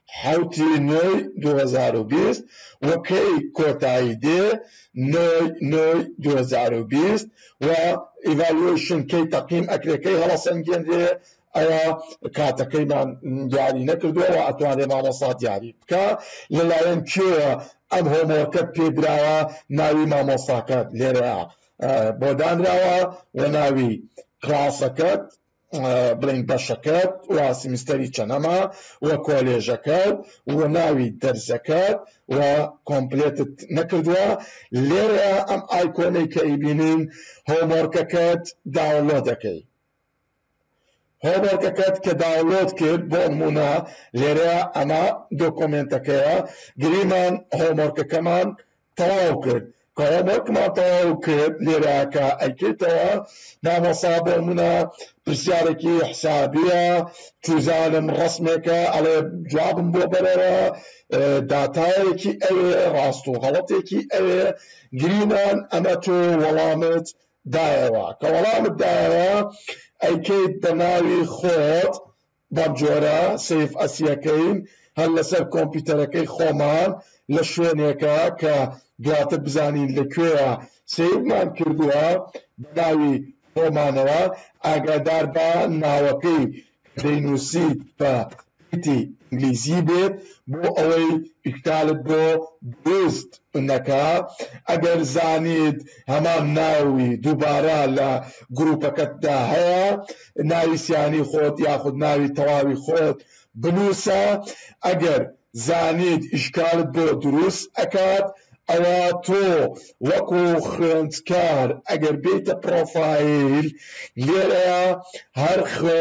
Speaker 1: حوتی نۆی 2020 وەکەی کۆتایی دێ نۆی 2020 و ئیڤالوێشن کەی تەقیم ئەکرێکەی هەڵەسەنگێنرێ ئەوە کاتەکەیمان دیاری نەکردووە و ئەتوانێ مامۆستا دیاری بکە لەلایەن کێوە ئەم هۆمۆرکە پێدراوە ناوی مامۆستاکەت لێرەیە بۆ دانراوە و ناوی کلاسەکەت بڵین بەشەکەت و سیمیستەری چەنەما و کۆلێژەکەت و ناوی دەرزەکەت و کۆمپلێتت نەکردووە لێرەیە ئەم ئایکۆنەی کە ئیبینین هۆمۆرکەکەت داونلۆد دەکەی هۆمۆرکەکەت کە داونلۆد کرد بۆ نمونە لێرەیە ئەمە دۆکۆمێنتەکەیە گریمان هۆمۆرکەکەمان تەواو کرد کە هۆمۆرکمان تەواو کرد لێرەیە کە ئەیکردەوە مامۆستا بۆ نمونە پرسیارێکی حسابیە توزانم ڕەسمێکە ئەڵێ جوابم بۆ بەرەوە داتایەکی ئەوێ ڕاست و غەڵەتێکی ئەوێ گریمان ئەمە تۆ وەڵامت دایەوە کە وەڵامت دایەوە ئەیکەیت بە ناوی خۆت بەم جۆرە سەیف ئەسیەکەین هەر لەسەر کۆمپیوتەرەکەی خۆمان لە شوێنێکە کە دواتر بزانین لەکوێیە سەیفمان کردووە بە ناوی خۆمانەوە ئاگادار بە ناوەکەی دەینووسیت بە پیتی ئینگلیزی بێت بۆ ئەوەی ئیکتالت بۆ دروست نەکا ئەگەر زانیت هەمان ناوی دووبارە لە گروپەکەتدا هەیە ناوی سیانی خۆت یاخود ناوی تەواوی خۆت بنووسە ئەگەر زانیت ئیشکالت بۆ دروست ئەکات ئەوە تۆ وەکو خوێندکار ئەگەر بێتە پرۆفایل لێرەیە هەر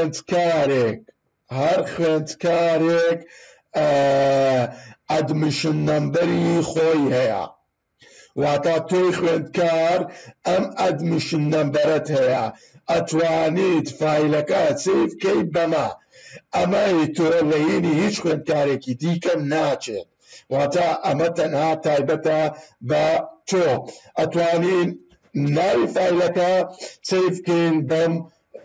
Speaker 1: خوێندکارێک ئەدمیشن نەمبەری خۆی هەیە واتە تۆی خوێندکار ئەم ئەدمیشن نەمبەرت هەیە ئەتوانیت فایلەکە سیڤ بکەیت بەمە ئەمەی تۆ لەهێنی هیچ خوێندکارێکی دیکە ناچێت واتە ئەمە تەنها تایبەتە بە تۆ ئەتوانین ناوی فایلەکە سیڤ بکەین بەم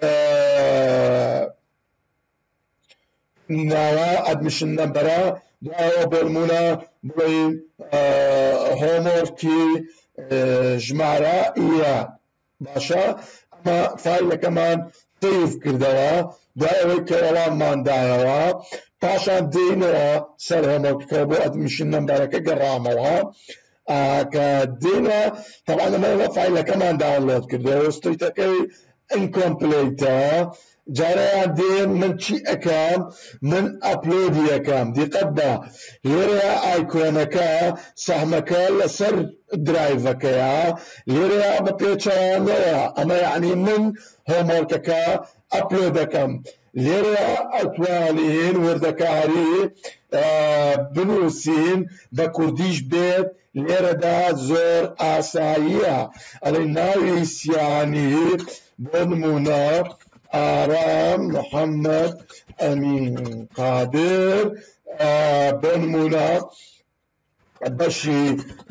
Speaker 1: ناوە ئەدمیشن نەمبەرە دوایەوە بۆ نمونە بڵێین هۆمۆرکی ژمارە ئیە باشە ئەمە فایلەکەمان سیڤ کردەوە دوایەوەی کە وەڵاممان دایەوە پاشان دێنەوە سەر هۆمۆرکەکە بۆ ئەدمیشن نەمبەرەکە گەڕامەوە کە دێنە تەواو ئەمە فایلەکەمان داونلۆد کردەوە ستۆیتەکەی ئینکۆمپلیتە جارەیان دێن من چی ئەکەم من ئەپلۆدی ئەەکەم دیقەت بە لێرە ئایکۆنەکە سەحمەکە لەسەر درایڤەکەیە لێرە بە پێچەوانەیە ئەمە یعنی من هۆمۆرکەکە ئەپلۆد دەکەم لێرە ئەتوانین وردەکاری بنووسین بە کوردیش بێت لێرەدا زۆر ئاساییە ئەڵێ ناوی سیانی بۆ نمونە ئارام محەممەد ئەمین قادر بۆ نمونە بەشی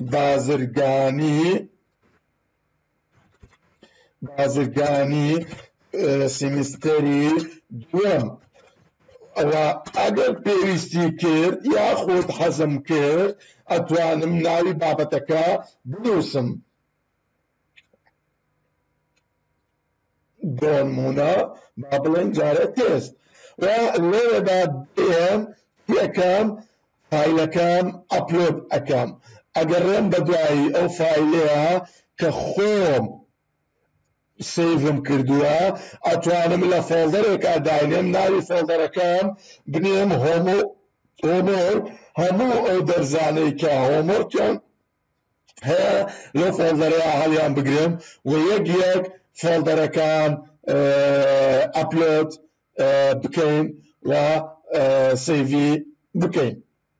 Speaker 1: بازرگانی سیمیستەری دووەم ئەوە ئەگەر پێویستی کرد یاخود حەزم کرد ئەتوانم ناوی بابەتەکە بنووسم بۆ نمونە با بڵێن جارە تێست و لێرەدا دێم یەکەم فایلەکەم ئەپلۆد ئەەکەم ئەگەڕێم بە دوایی ئەو فایلەیە کە خۆم سیڤم کردووە ئەتوانم لە فۆڵدەرێکا داینێم ناوی فۆڵدەرەکەم بنێم هۆمۆر هەموو ئەو دەرزانەی کە هۆمۆرکیان هەیە لەو فۆڵدەرەیە هەڵیان بگرم و یەک فۆڵدەرەکان ئەپلۆد بکەین و سیڤی بکەین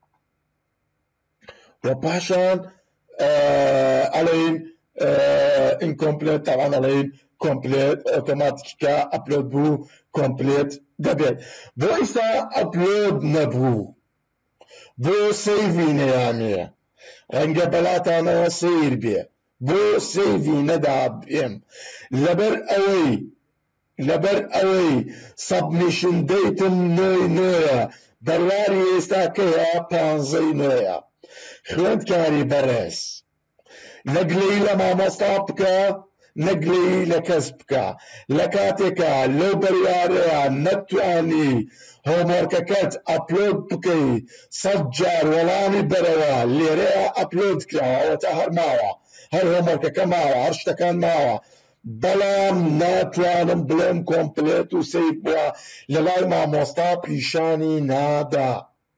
Speaker 1: و پاشان ئەڵێین ئینکۆمپلێت تاوان ئەڵێین کۆمپلێت ئۆتۆماتیکە ئەپلۆد بوو کۆمپلێت دەبێت بۆ ئێستا ئەپلۆد نەبوو بۆ سیڤی نەیانەیە ڕەنگە بەلاتانەوە سیر بێ بۆ سیڤی نەدا بێم لەبەر ئەوەی سەبمیشن دەیتم نۆیە بەرواری ئێستا کەیە 15 خوێندکاری بەڕێز نەگلەی لە مامۆستا بکە نەگلەی لە کەس بکە لە کاتێکە لەو بەروارەیە نەتوانی هۆمۆرکەکەت ئەپلۆد بکەی 100 جار وەڵامی بەرەوە لێرەیە ئەپلۆد کراوە تا هەر ماوە هەر هۆمۆرکەکە ماوە هەر شتەکان ماوە بەڵام ناتوانم بڵێم کۆمپلێت و سەیف بووە لە لای مامۆستا پیشانی نادا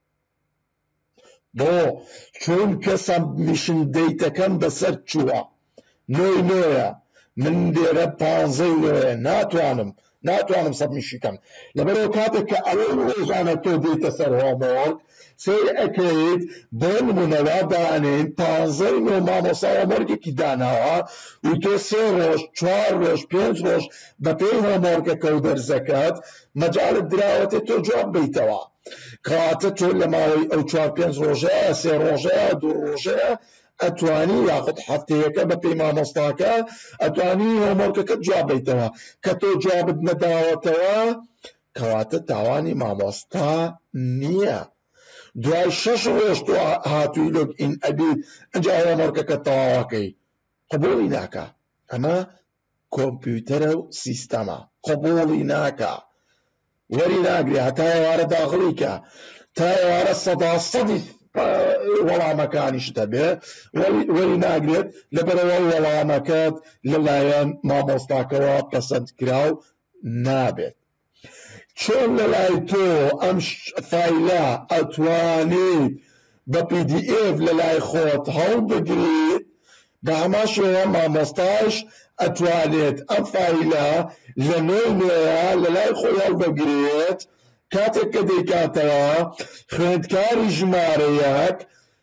Speaker 1: بۆ چون کە سەبمیشن دەیتەکەم بەسەر چووە نۆیە من لێرە 15 ناتوانم سەبمیشیکەم لەبەرەوە کاتێک کە ئەوەی ڕۆژانە تۆ دێتە سەر هۆمۆرک سیر ئەکەیت بۆ نمونەوە دانێن 15 مامۆستا هۆمۆرکێکی داناوە و تۆ 3 ڕۆژ 4 ڕۆژ 5 ڕۆژ بەپێی هۆمۆرکەکە و دەرزەکەت مەجالت دراوەتە تۆ جواب بیتەوە کاتە تۆ لە ماوەی ئەو 4-5 ڕۆژەیە 3 ڕۆژەیە 2 ڕۆژەیە ئەتوانی یاخود هەفتەیەکە بەپێی مامۆستاکە ئەتوانی هۆمۆرکەکەت جواب بیتەوە کە تۆ جوابت نەداوەتەوە کەواتە تاوانی مامۆستا نییە دوای 6 ڕۆژ تۆ هاتووی لۆگ ئین ئەبیت ئەنجا هۆمۆرکەکە تەواوەکەی قبوڵی ناکە ئەمە کۆمپیوتەرە و سیستەمە قبوڵی ناکە وەری ناگرێ هەتا ئێوارە داخڵیکە تا ئێوارە 100% وەڵامەکانیش دەبێ وەری ناگرێت لەبەرەوە وەڵامەکەت لەلایەن مامۆستاکەوە پەسەند کراو نابێت چۆن لەلای تۆ ئەم فایلە ئەتوانیت بە PDF لەلای خۆت هەڵبگریت بە هەمان شێوە مامۆستاش ئەتوانێت ئەم فایلە لە نوێیە لەلای خۆی هەڵبگرێت کاتێک کە دەیکاتەوە خوێندکاری ژمارە 1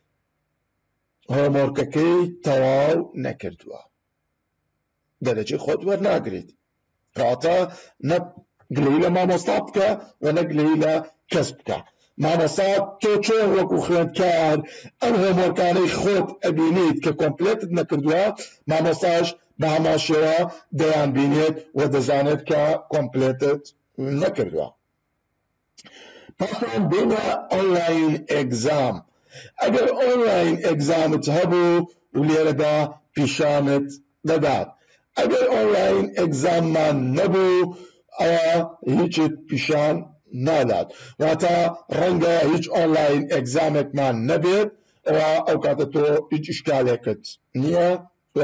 Speaker 1: هۆمۆرکەکەی تەواو نەکردووە دەرەجەی خۆت وەرناگریت کاتە نەگلەی لە مامۆستا بکە و نەگلەی لە کەس بکە مامۆستا تۆ چۆن وەکو خوێندکار ئەم هۆمۆرکانەی خۆت ئەبینیت کە کۆمپلێتت نەکردووە مامۆستاش بە هەمان شێوە دەیان بینێت و دەزانێت کە کۆمپلێتت نەکردووە پاشان بینە ئۆنلاین ئێگزام ئەگەر ئۆنلاین ئێگزامت هەبوو و لێرەدا پیشانت دەدات ئەگەر ئۆنلاین ئێگزاممان نەبوو ئەوە هیچت پیشان نادات واتە ڕەنگە هیچ ئۆنلاین ئێگزامێکمان نەبێت ئەو کاتە تۆ هیچ ئیشکالێکت نییە و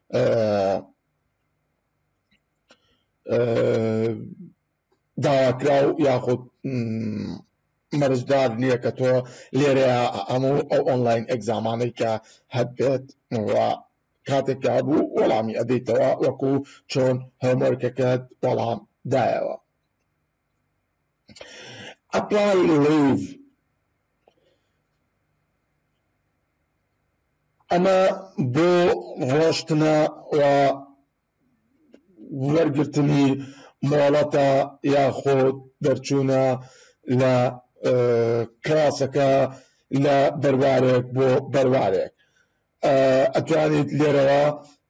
Speaker 1: داواکراو یاخود مەرجدار نییە کە تۆ لێرەیە هەموو ئەو ئۆنلاین ئێگزامانەی کە هەبێت کاتێک هەبوو وەڵامی ئەدەیتەوە وەکو چۆن هۆمۆرکەکەت وەڵام دایەوە ئەپلای لیڤ ئەمە بۆ ڕۆشتنە و وەرگرتنی مۆڵەتە یاخۆت دەرچوونە لە کلاسەکە لە بەروارێک بۆ بەروارێک ئەتوانیت لێرەوە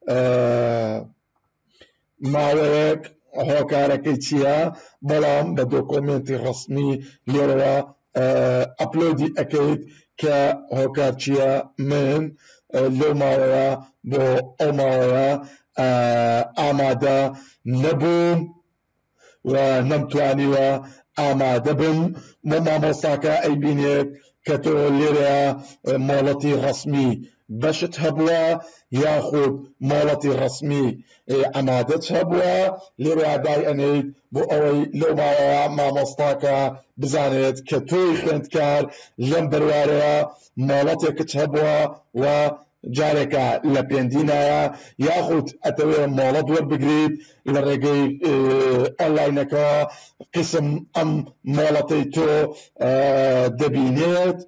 Speaker 1: ماوەیەک هۆکارەکەی چییە بەڵام بە دۆکۆمنتی ڕەسمی لێرەوە ئەپلۆدی ئەەکەیت کە هۆکار چییە من لەو ماوەیە بۆ ئەو ماوەیە ئامادە نەبووم و نەمتوانیوە ئامادە بم بۆ مامۆستاکە ئەیبینێت کە تۆ لێرە مۆڵەتی ڕەسمی بەشت هەبووە یاخود مۆڵەتی ڕەسمی ئەمادەت هەبووە لێرە دای ئەنێیت بۆ ئەوەی لەو ماوەیە مامۆستاکە بزانێت کە تۆی خوێندکار لەم بەروارەیە مۆڵەتێکت هەبووە و جارێکە لە پێنجینایە یاخود ئەتەوێ مۆڵەت وەربگریت لە ڕێگەی ئۆنلاینەکەوە قسم ئەم مۆڵەتەی تۆ دەبینێت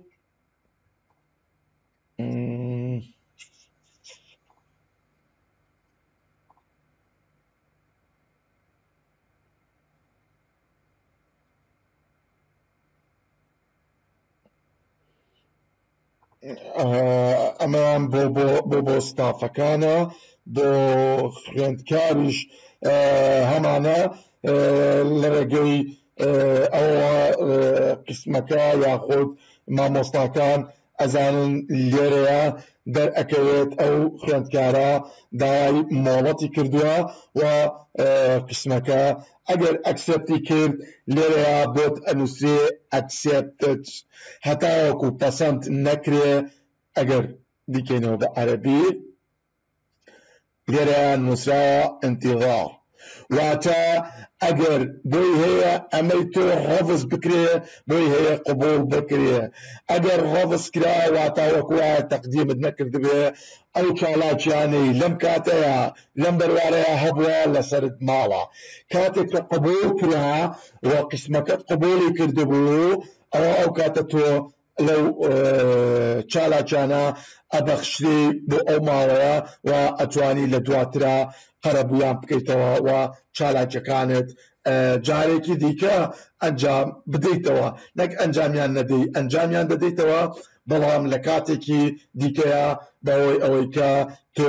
Speaker 1: ئەمەیان بۆ ستافەکانە بۆ خوێندکاریش هەمانە لە ڕێگەی ئەوە قسمەکە یاخود مامۆستاکان ئەزانن لێرەیە دەرئەکەوێت ئەو خوێندکارە داوای مۆڵەتی کردووە و قسمەکە ئەگەر ئەکسپتی کرد لێرەیە بۆت ئەنووسێ ئەکسپتد هەتاوەکو پەسەند نەکرێ ئەگەر دیکەینەوە بە عەرەبی لێرەیە نووسراوە ئینتیظار واتە ئەگەر بۆی هەیە ئەمەی تۆ ڕەڤز بکرێ بۆی هەیە قبول بکرێ ئەگەر ڕەڤز کرا واتە وەکوە تەقدیمت نەکردبێ ئەو چالاکیانەی لەم کاتەیە لەم بەروارەیە هەبووە لەسەرت ماڵە کاتێک کە قبول کرا و قسمەکەت قبولی کردبوو ئەو کاتە تۆ لەو چالاکیانە ئەبەخشی بۆ ئەو ماڵەیە و ئەتوانی لە دواترە قەرەبوویان بکەیتەوە و چالاکیەکانت جارێکی دیکە ئەنجام بدەیتەوە نەک ئەنجامیان نەدەی ئەنجامیان دەدەیتەوە بەڵام لە کاتێکی دیکەیە بەوەی ئەوەی کە تۆ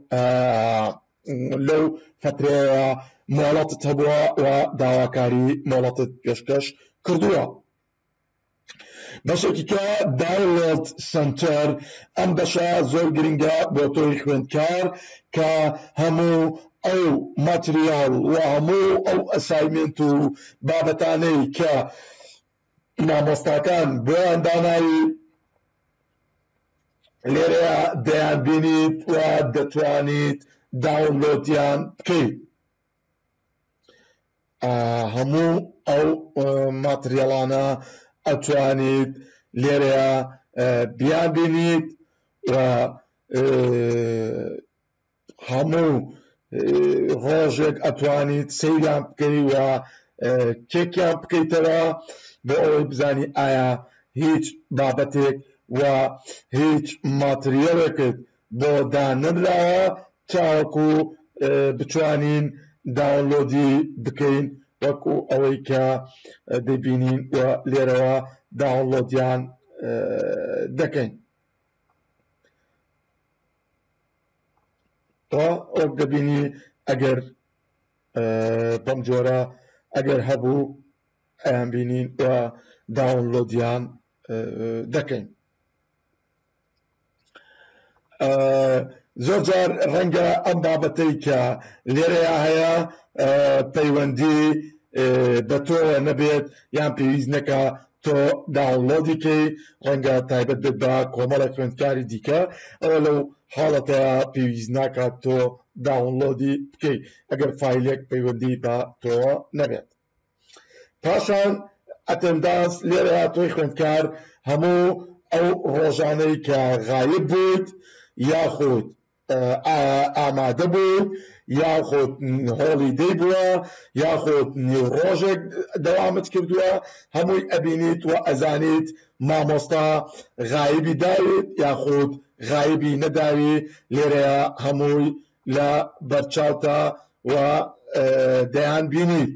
Speaker 1: لەو فترەیە مۆڵەتت هەبووە و داواکاری مۆڵەتت پێشکەش کردووە بەشێکی کە داونلۆد سنتەر ئەم بەشە زۆر گرنگە بۆ تۆی خوێندکار کە هەموو ئەو ماتریال و هەموو ئەو ئەسایمنت و بابەتانەی کە مامۆستاکان بۆیان داناوی لێرەیە دەیان بینیت و دەتوانیت داونلۆدیان بکەیت هەموو ئەو ماتریاڵانە ئەتوانیت لێرەیە بیان بینیت و هەموو ڕۆژێک ئەتوانیت سەیریان بکەی و چێکیان بکەیتەوە بۆ ئەوەی بزانی ئایا هیچ بابەتێک و هیچ ماتریێڵێکت بۆ دانەدراوە چاوەکو بتوانین داونلۆدی بکەین وەکو ئەوەی کە دەبینین و لێرەوە داونلۆدیان دەکەین وەک دەبینی ئەگەر بەم جۆرە ئەگەر هەبوو ئەیان بینین و داونلۆدیان دەکەین زۆر جار ڕەنگە ئەم بابەتەی کە لێرەیە هەیە پەیوەندی بە تۆ نەبێت یان پێویست نەکە تۆ داونلۆدیکەی ڕەنگە تایبەت بێت بە کۆمەڵێک خوێندکاری دیکە ئەوە لەو حاڵەتەیە پێویست ناکات تۆ داونلۆدی بکەیت ئەگەر فایلێک پەیوەندی بە تۆ نەبێت پاشان ئەتەندانس لێرەیە تۆی خوێندکار هەموو ئەو ڕۆژانەی کە غایب بوویت یاخود ئامادە بوو یاخود هۆڵیدەی بووە یاخود ڕۆژێک دەوامت کردووە هەمووی ئەبینیت و ئەزانیت مامۆستا غایبی داویت یاخود غایبی نەداوی لێرەیە هەمووی لە بەرچاوتە و دەیان بینیت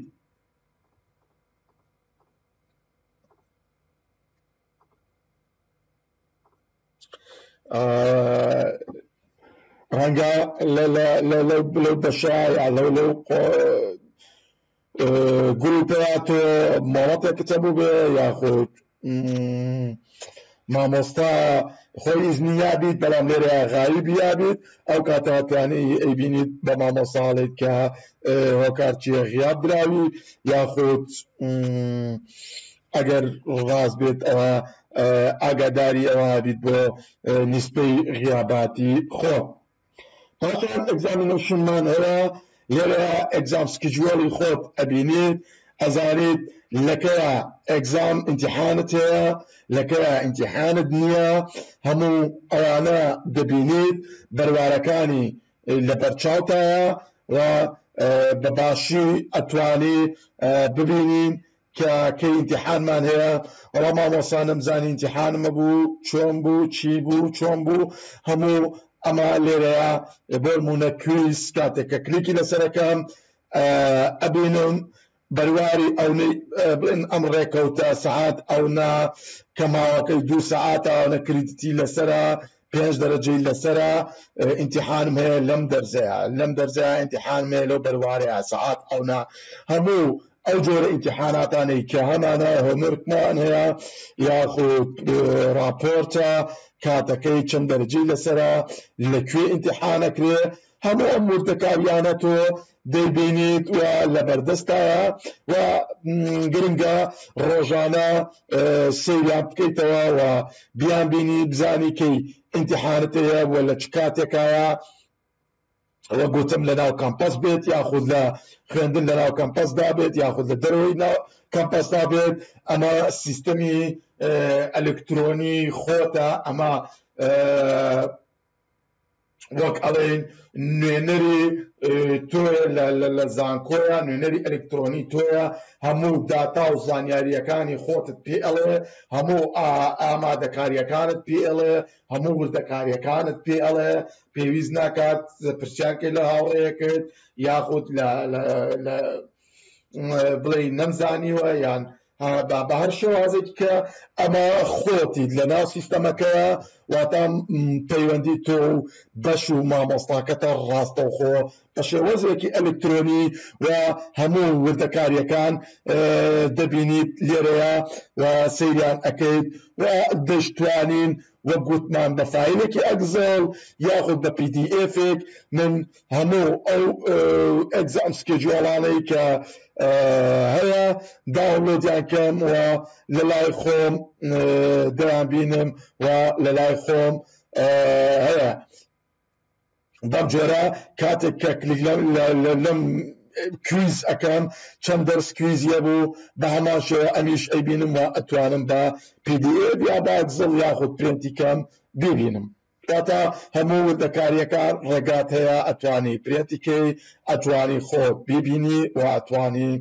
Speaker 1: ڕەنگە لەو بەشە یا لەو گروپەیە تۆ مۆڵەتێکت هەبوو بێ یاخود مامۆستا خۆی ئیزنی یابیت بەڵام لێرە غایبی یابیت ئەو کاتە توانی ئەیبینیت بە مامۆستاڵێک کە هۆکارچیە غیاب دراوی یاخود ئەگەر ڕاست بێت ئەوە ئاگاداری ئەوە بیت بۆ نیسبەی غیاباتی خۆ پاشان ئەگزامینەشنمان هەیە لێرە ئەگزام سکیجوەڵی خۆت ئەبینیت ئەزانیت لەکەیە ئەگزام ئیمتیحانت هەیە لەکەیە ئیمتیحانت نییە هەموو ئەوانە دەبینیت بەروارەکانی لە بەرچاوتایە و بەباشی ئەتوانی ببینین کە کەی ئیمتیحانمان هەیە وەڵام مامۆستا نەمزانی ئیمتیحانمە بوو چۆن بوو چی بوو چۆن بوو هەموو ئەمە لێرەیە بۆ نمونە کویز کاتێک کە کلیکی لەسەرەکەم ئەبینم بەرواری ئەونەی بڵێن ئەم ڕێکەوتە سەعات ئەونا کە ماوەکەی 2 سەعاتە ئەوە کریدیتی لەسەرە 5 دەرەجەی لەسەرە ئیمتیحانم هەیە لەم دەرزەیە ئیمتیحانم هەیە لەو بەروارەیە سەعات ئەونا هەموو ئەو جۆرە ئیمتیحاناتانەی کە هەمانە هۆمورکمان هەیە یاخود راپۆرتە کاتەکەی چەند دەرەجەی لەسەرە لەکوێ ئیمتیحانەکرێ هەموو ئەم وردەکاریانە تۆ دەیبینیت و لەبەردەستایە و گرنگە ڕۆژانە سەیریان بکەیتەوە و بیان بینی بزانی کەی ئیمتیحانت هەیە و لە چ کاتێکایە وە گوتم لە ناو کامپەس بێت یاخود لە خوێندن لە ناو کامپەسدا بێت یاخود لە دەرەوەی ناو کامپەسدا بێت ئەمە سیستەمی ئەلکترۆنی خۆتە ئەمە وەک ئەڵێن نوێنەری تۆیە لە زانکۆیە نوێنەری ئەلکترۆنی تۆیە هەموو داتا و زانیاریەکانی خۆتت پێ ئەڵێ هەموو ئامادەکاریەکانت پێ ئەڵێ هەموو وردەکاریەکانت پێ ئەڵێ پێویست ناکات پرسیارکەی لە هاوڕێیەکرد یاخود بڵێ نەمزانیوە یان بە هەر شێوازێکی کە ئەمە خۆتیت لە ناو سیستەمەکەیە واتە پەیوەندی تۆ و بەش و مامۆستاکەتە ڕاستەوخۆ بە شێوەزێکی ئەلکترۆنی و هەموو وردەکاریەکان دەبینیت لێرەیە و سەیریان ئەەکەیت و دەشتوانین وەک گوتمان بە فایلێکی ئەگزەڵ یاخود بە PDF-ێک من هەموو ئەو ئەگزام سکێجوڵانەی کە هەیە داوڵۆدیان کەم و لە لای خۆم دەیان بینم و لە لای خۆم هەیە بەم جۆرە کاتێک کە کلیک لەم کویز ئەەکەم چەند دەرس کویزیە بوو بە هەمان شێوە ئەمیش ئەیبینم و ئەتوانم بە PDF یا بە ئەگزڵ یاخود پرێنتیکەم ببینم کاتە هەموو وردەکاریەکان ڕێگات هەیە ئەتوانی پرێنتیکەی ئەتوانی خۆت ببینی و ئەتوانی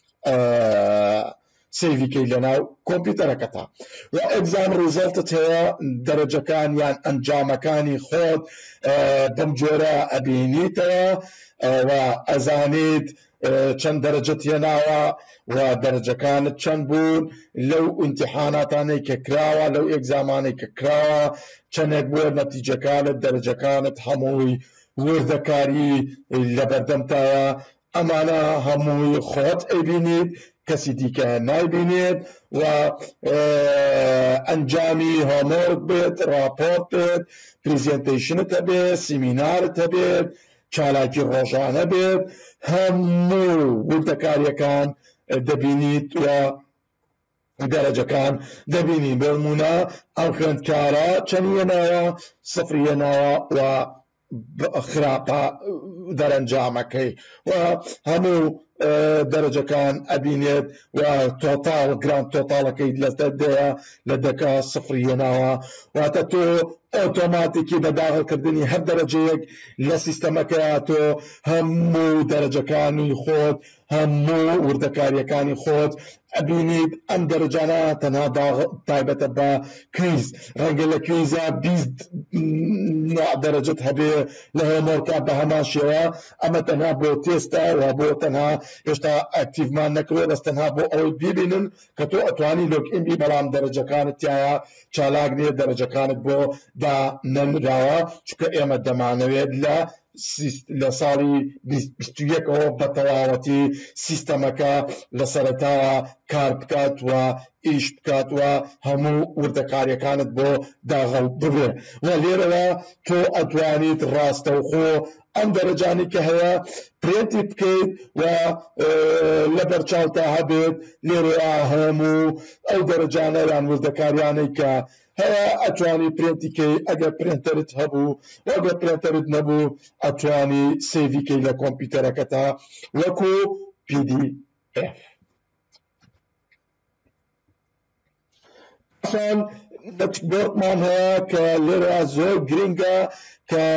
Speaker 1: سیڤیکەی لەناو کۆمپیوتەرەکەتە و ئەگزام ریزەڵتت هەیە دەرەجەکان یان ئەنجامەکانی خۆت بەم جۆرە ئەبینیتەوە و ئەزانیت چەند دەرەجەت هێناوە و دەرەجەکانت چەند بوون لەو ئیمتیحاناتانەی کە کراوە لەو ئێگزامانەی کە کراوە چەندێک بووە نەتیجەکانت دەرەجەکانت هەمووی وردەکاری لەبەردەمتایە ئەمانە هەمووی خۆت ئەیبینیت کەسی دیکە نایبینێت و ئەنجامی هۆمۆرک بێت راپۆرت بێت پریزێنتەیشنت هەبێت سیمینارت هەبێت چالاکی ڕۆژانە بێت هەموو وردەکاریەکان دەبینیت و دەرەجەکان دەبینی بەنمونە ئەم خوێندکارە چەند هێناوە سفر هێناوە و خراپە دەرەنجامەکەی و هەموو دەرەجەکان ئەبینێت و تۆتاڵ گراند تۆتاڵەکەی لەدەیە لە دەکا سفر هێناوە واتە تۆ ئۆتۆماتیکی بە داخڵکردنی هەر دەرەجەیەک لە سیستەمەکەیە تۆ هەموو دەرەجەکانی خۆت هەموو وردەکاریەکانی خۆت ئەبینیت ئەم دەرەجانە تەنها تایبەتە بە کویز ڕەنگە لە کویزە 20 دەرەجەت هەبێ لە هۆمۆرکە بە هەمان شێوە ئەمە تەنها بۆ تێستە و بۆ تەنها هێشتا ئاکتیڤمان نەکرێ بەس تەنها بۆ ئەوەی ببینن کە تۆ ئەتوانی لۆگئین بەڵام دەرەجەکانت تایە چالاک نیە دەرەجەکانت بۆ دانەنراوە چونکە ئێمە دەمانەوێت لە ساڵی 2021ەوە بە تەواوەتی سیستەمەکە لە سەرەتاوە کار بکات و ئیش بکات و هەموو وردەکاریەکانت بۆ داغەڵ ببێ و لێرەوە تۆ ئەتوانیت ڕاستەوخۆ ئەم دەرەجانی کە هەیە پرێنتی بکەیت و لە بەرچاوتا هەبێت لێرەوە هەموو ئەو دەرەجانە یان وردەکاریانەی کە هەیە ئەتوانی پرێنتیکەی ئەگەر پرێنتەرت هەبوو و ئەگەر پرێنتەرت نەبوو ئەتوانی سێڤیکەی لە کۆمپیوتەرەکەتە وەکو PDF. نەتبۆرتمان هەیە کە لێرە زۆر گرنگە کە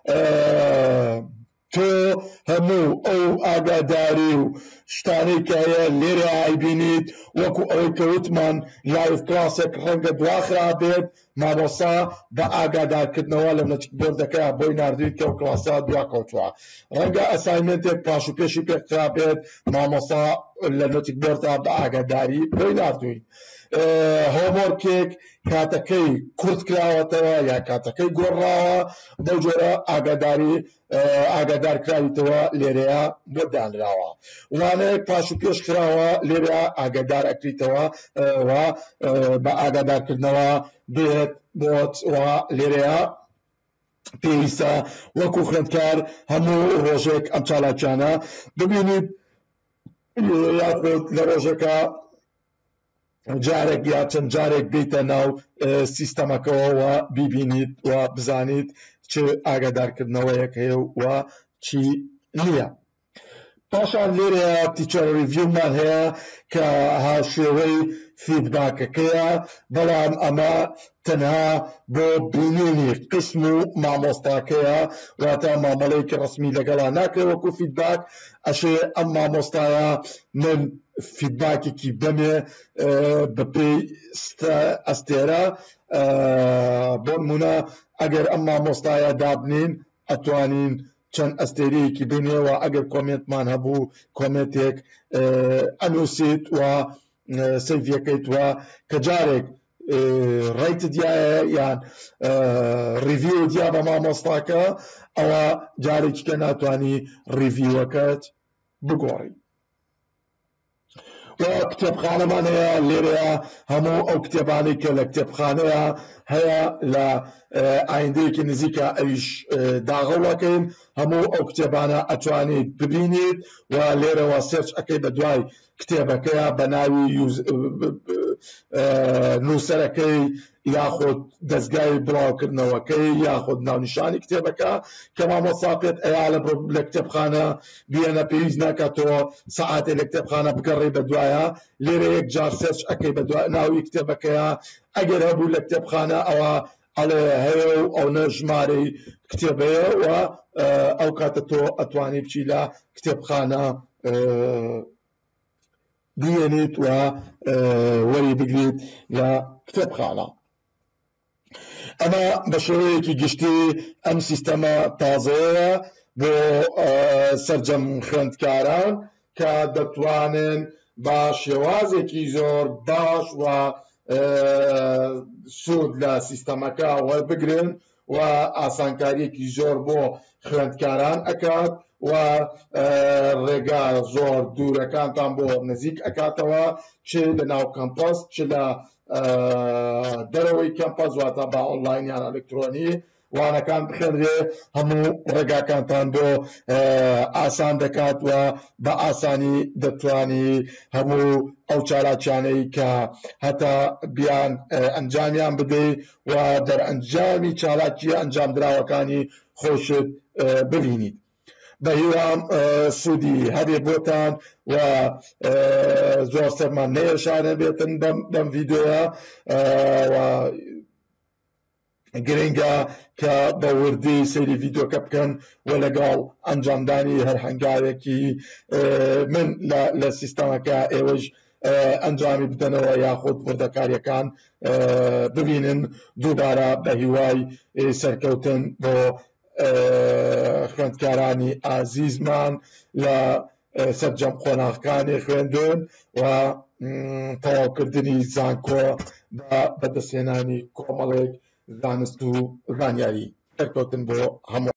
Speaker 1: تۆ هەموو ئەو ئاگاداری و شتانەی کە هەیە لێرە ئایبینیت وەکو ئەوەی کەوتمان لایڤ کلاسێک ڕەنگە دواخرا بێت مامۆستا بە ئاگادارکردنەوە لە نەتبۆردەکە بۆی ناردویت کە ئەو کلاسە دواکەوتووە ڕەنگە ئەسایمنتێک پاش و پێشی پێکرا بێت مامۆستا لە نەتبۆردە بە ئاگاداری بۆی ناردویت هۆمۆرکێک کاتەکەی کورت کراوەتەوە یا کاتەکەی گۆڕاوە بەو جۆرە ئاگادارکراویتەوە لێرەیە بۆ دانراوە وانەیەک پاش و پێش کراوە لێرە ئاگادار ئەکریتەوە و بە ئاگادارکردنەوە بێت بۆت لێرەیە پێویستە وەکو خوێندکار هەموو ڕۆژێک ئەم چالاکیانە ببینیت یاخود لە ڕۆژەکە جارێک یا چەند جارێک بیتە ناو سیستەمەکەەوە و بیبینیت و بزانیت چ ئاگادارکردنەوەیەک هەیە و چی نییە. پاشان لێرە تیچەر ریڤیومان هەیە کە هاشێوەی فیدباکەکەیە بەڵام ئەمە تەنها بۆ بینینی قسم و مامۆستاکەیە واتە مامەڵەیەکی ڕسمی لەگەڵا ناکرێت وەکو فیدباک ئەشێ ئەم مامۆستایە من فیدباکێکی بەمێ بەپێی ئەستێرە بۆ نمونە ئەگەر ئەم مامۆستایە دابنین ئەتوانین چەند ئەستێرەیەکی بینێەوە ئەگەر کۆمنتمان هەبوو کۆمنتێک ئەنووسیت و سەیڤەکەیت وە کە جارێک ڕێیتت دیایە یان ریڤیو دیا بە مامۆستاکە ئەوە جارێکیکە ناتوانانی ریڤیوەکەت بگۆڕی. کتێبخانەمان هەیە لێرەیە هەموو ئەو کتێبانەی کە لە کتێبخانەیە هەیە لە ئایندەیەکی نزیکە ئەویش داغڵەکەین هەموو ئەو کتێبانە ئەتوانیت ببینیت و لێرەوە سێرچ ئەەکەی بە دوای کتێبەکەیە بە ناوی نووسەرەکەی یاخود دەستگای بڵاوکردنەوەکەی یاخود ناونیشانی کتێبەکە کە مامۆستا پێت ئەیا لە کتێبخانە بێنە پێویست ناکاتەوە سەعاتێ لە کتێبخانە بگەڕێ بە دوایە لێرە یەک جار سێرچ ئەەکەی بە ناوی کتێبەکەیە ئەگەر هەبوو لە کتێبخانە ئەوە ئەڵێ هەیە و ئەوە ژمارەی کتێبەیە و ئەو کاتە تۆ ئەتوانی بچی لە کتێبخانە بێنیت و وەری بگریت لە کتێبخانە. ئەمە بە شێوەیەکی گشتی ئەم سیستەمە تازەیە بۆ سەرجەم خوێندکاران کە دەتوانن بە شێوازێکی زۆر باش و سوود لە سیستەمەکە وەربگرن و ئاسانکاریەکی زۆر بۆ خوێندکاران ئەکات و ڕێگا زۆر دوورەکانتان بۆ نزیک ئەکاتەوە چ لە ناو کەمپەس چ لە دەرەوەی کەمپەس واتە بە ئۆنلاین یان ئەلکترۆنی وانەکان بخێنرێ هەموو ڕێگاکانتان بۆ ئاسان دەکات و بە ئاسانی دەتوانی هەموو ئەو چالاکیانەی کە هەتا بیان ئەنجامیان بدەی و دەرئەنجامی چالاکیە ئەنجام دراوەکانی خۆشت ببینیت. بە هیوام سوودی هەبێ بۆتان و زۆر سەرمان نەیەشانە بێتن بەم ڤیدۆیە و گرنگە کە بە وردی سەیری ڤیدۆکە بکەن و لەگەڵ ئەنجامدانی هەر هەنگاوێکی من لە سیستەمەکە ئێوەش ئەنجامی بدەنەوە یاخود وردەکاریەکان ببینن دووبارە بە هیوای سەرکەوتن بۆ خوێندکارانی ئازیزمان لە سەرجەم قۆناغەکانی خوێندن و تەواوکردنی زانکۆ بە بەدەستهێنانی کۆمەڵێک زانست و زانیاری سەرکەوتن بۆ هەموو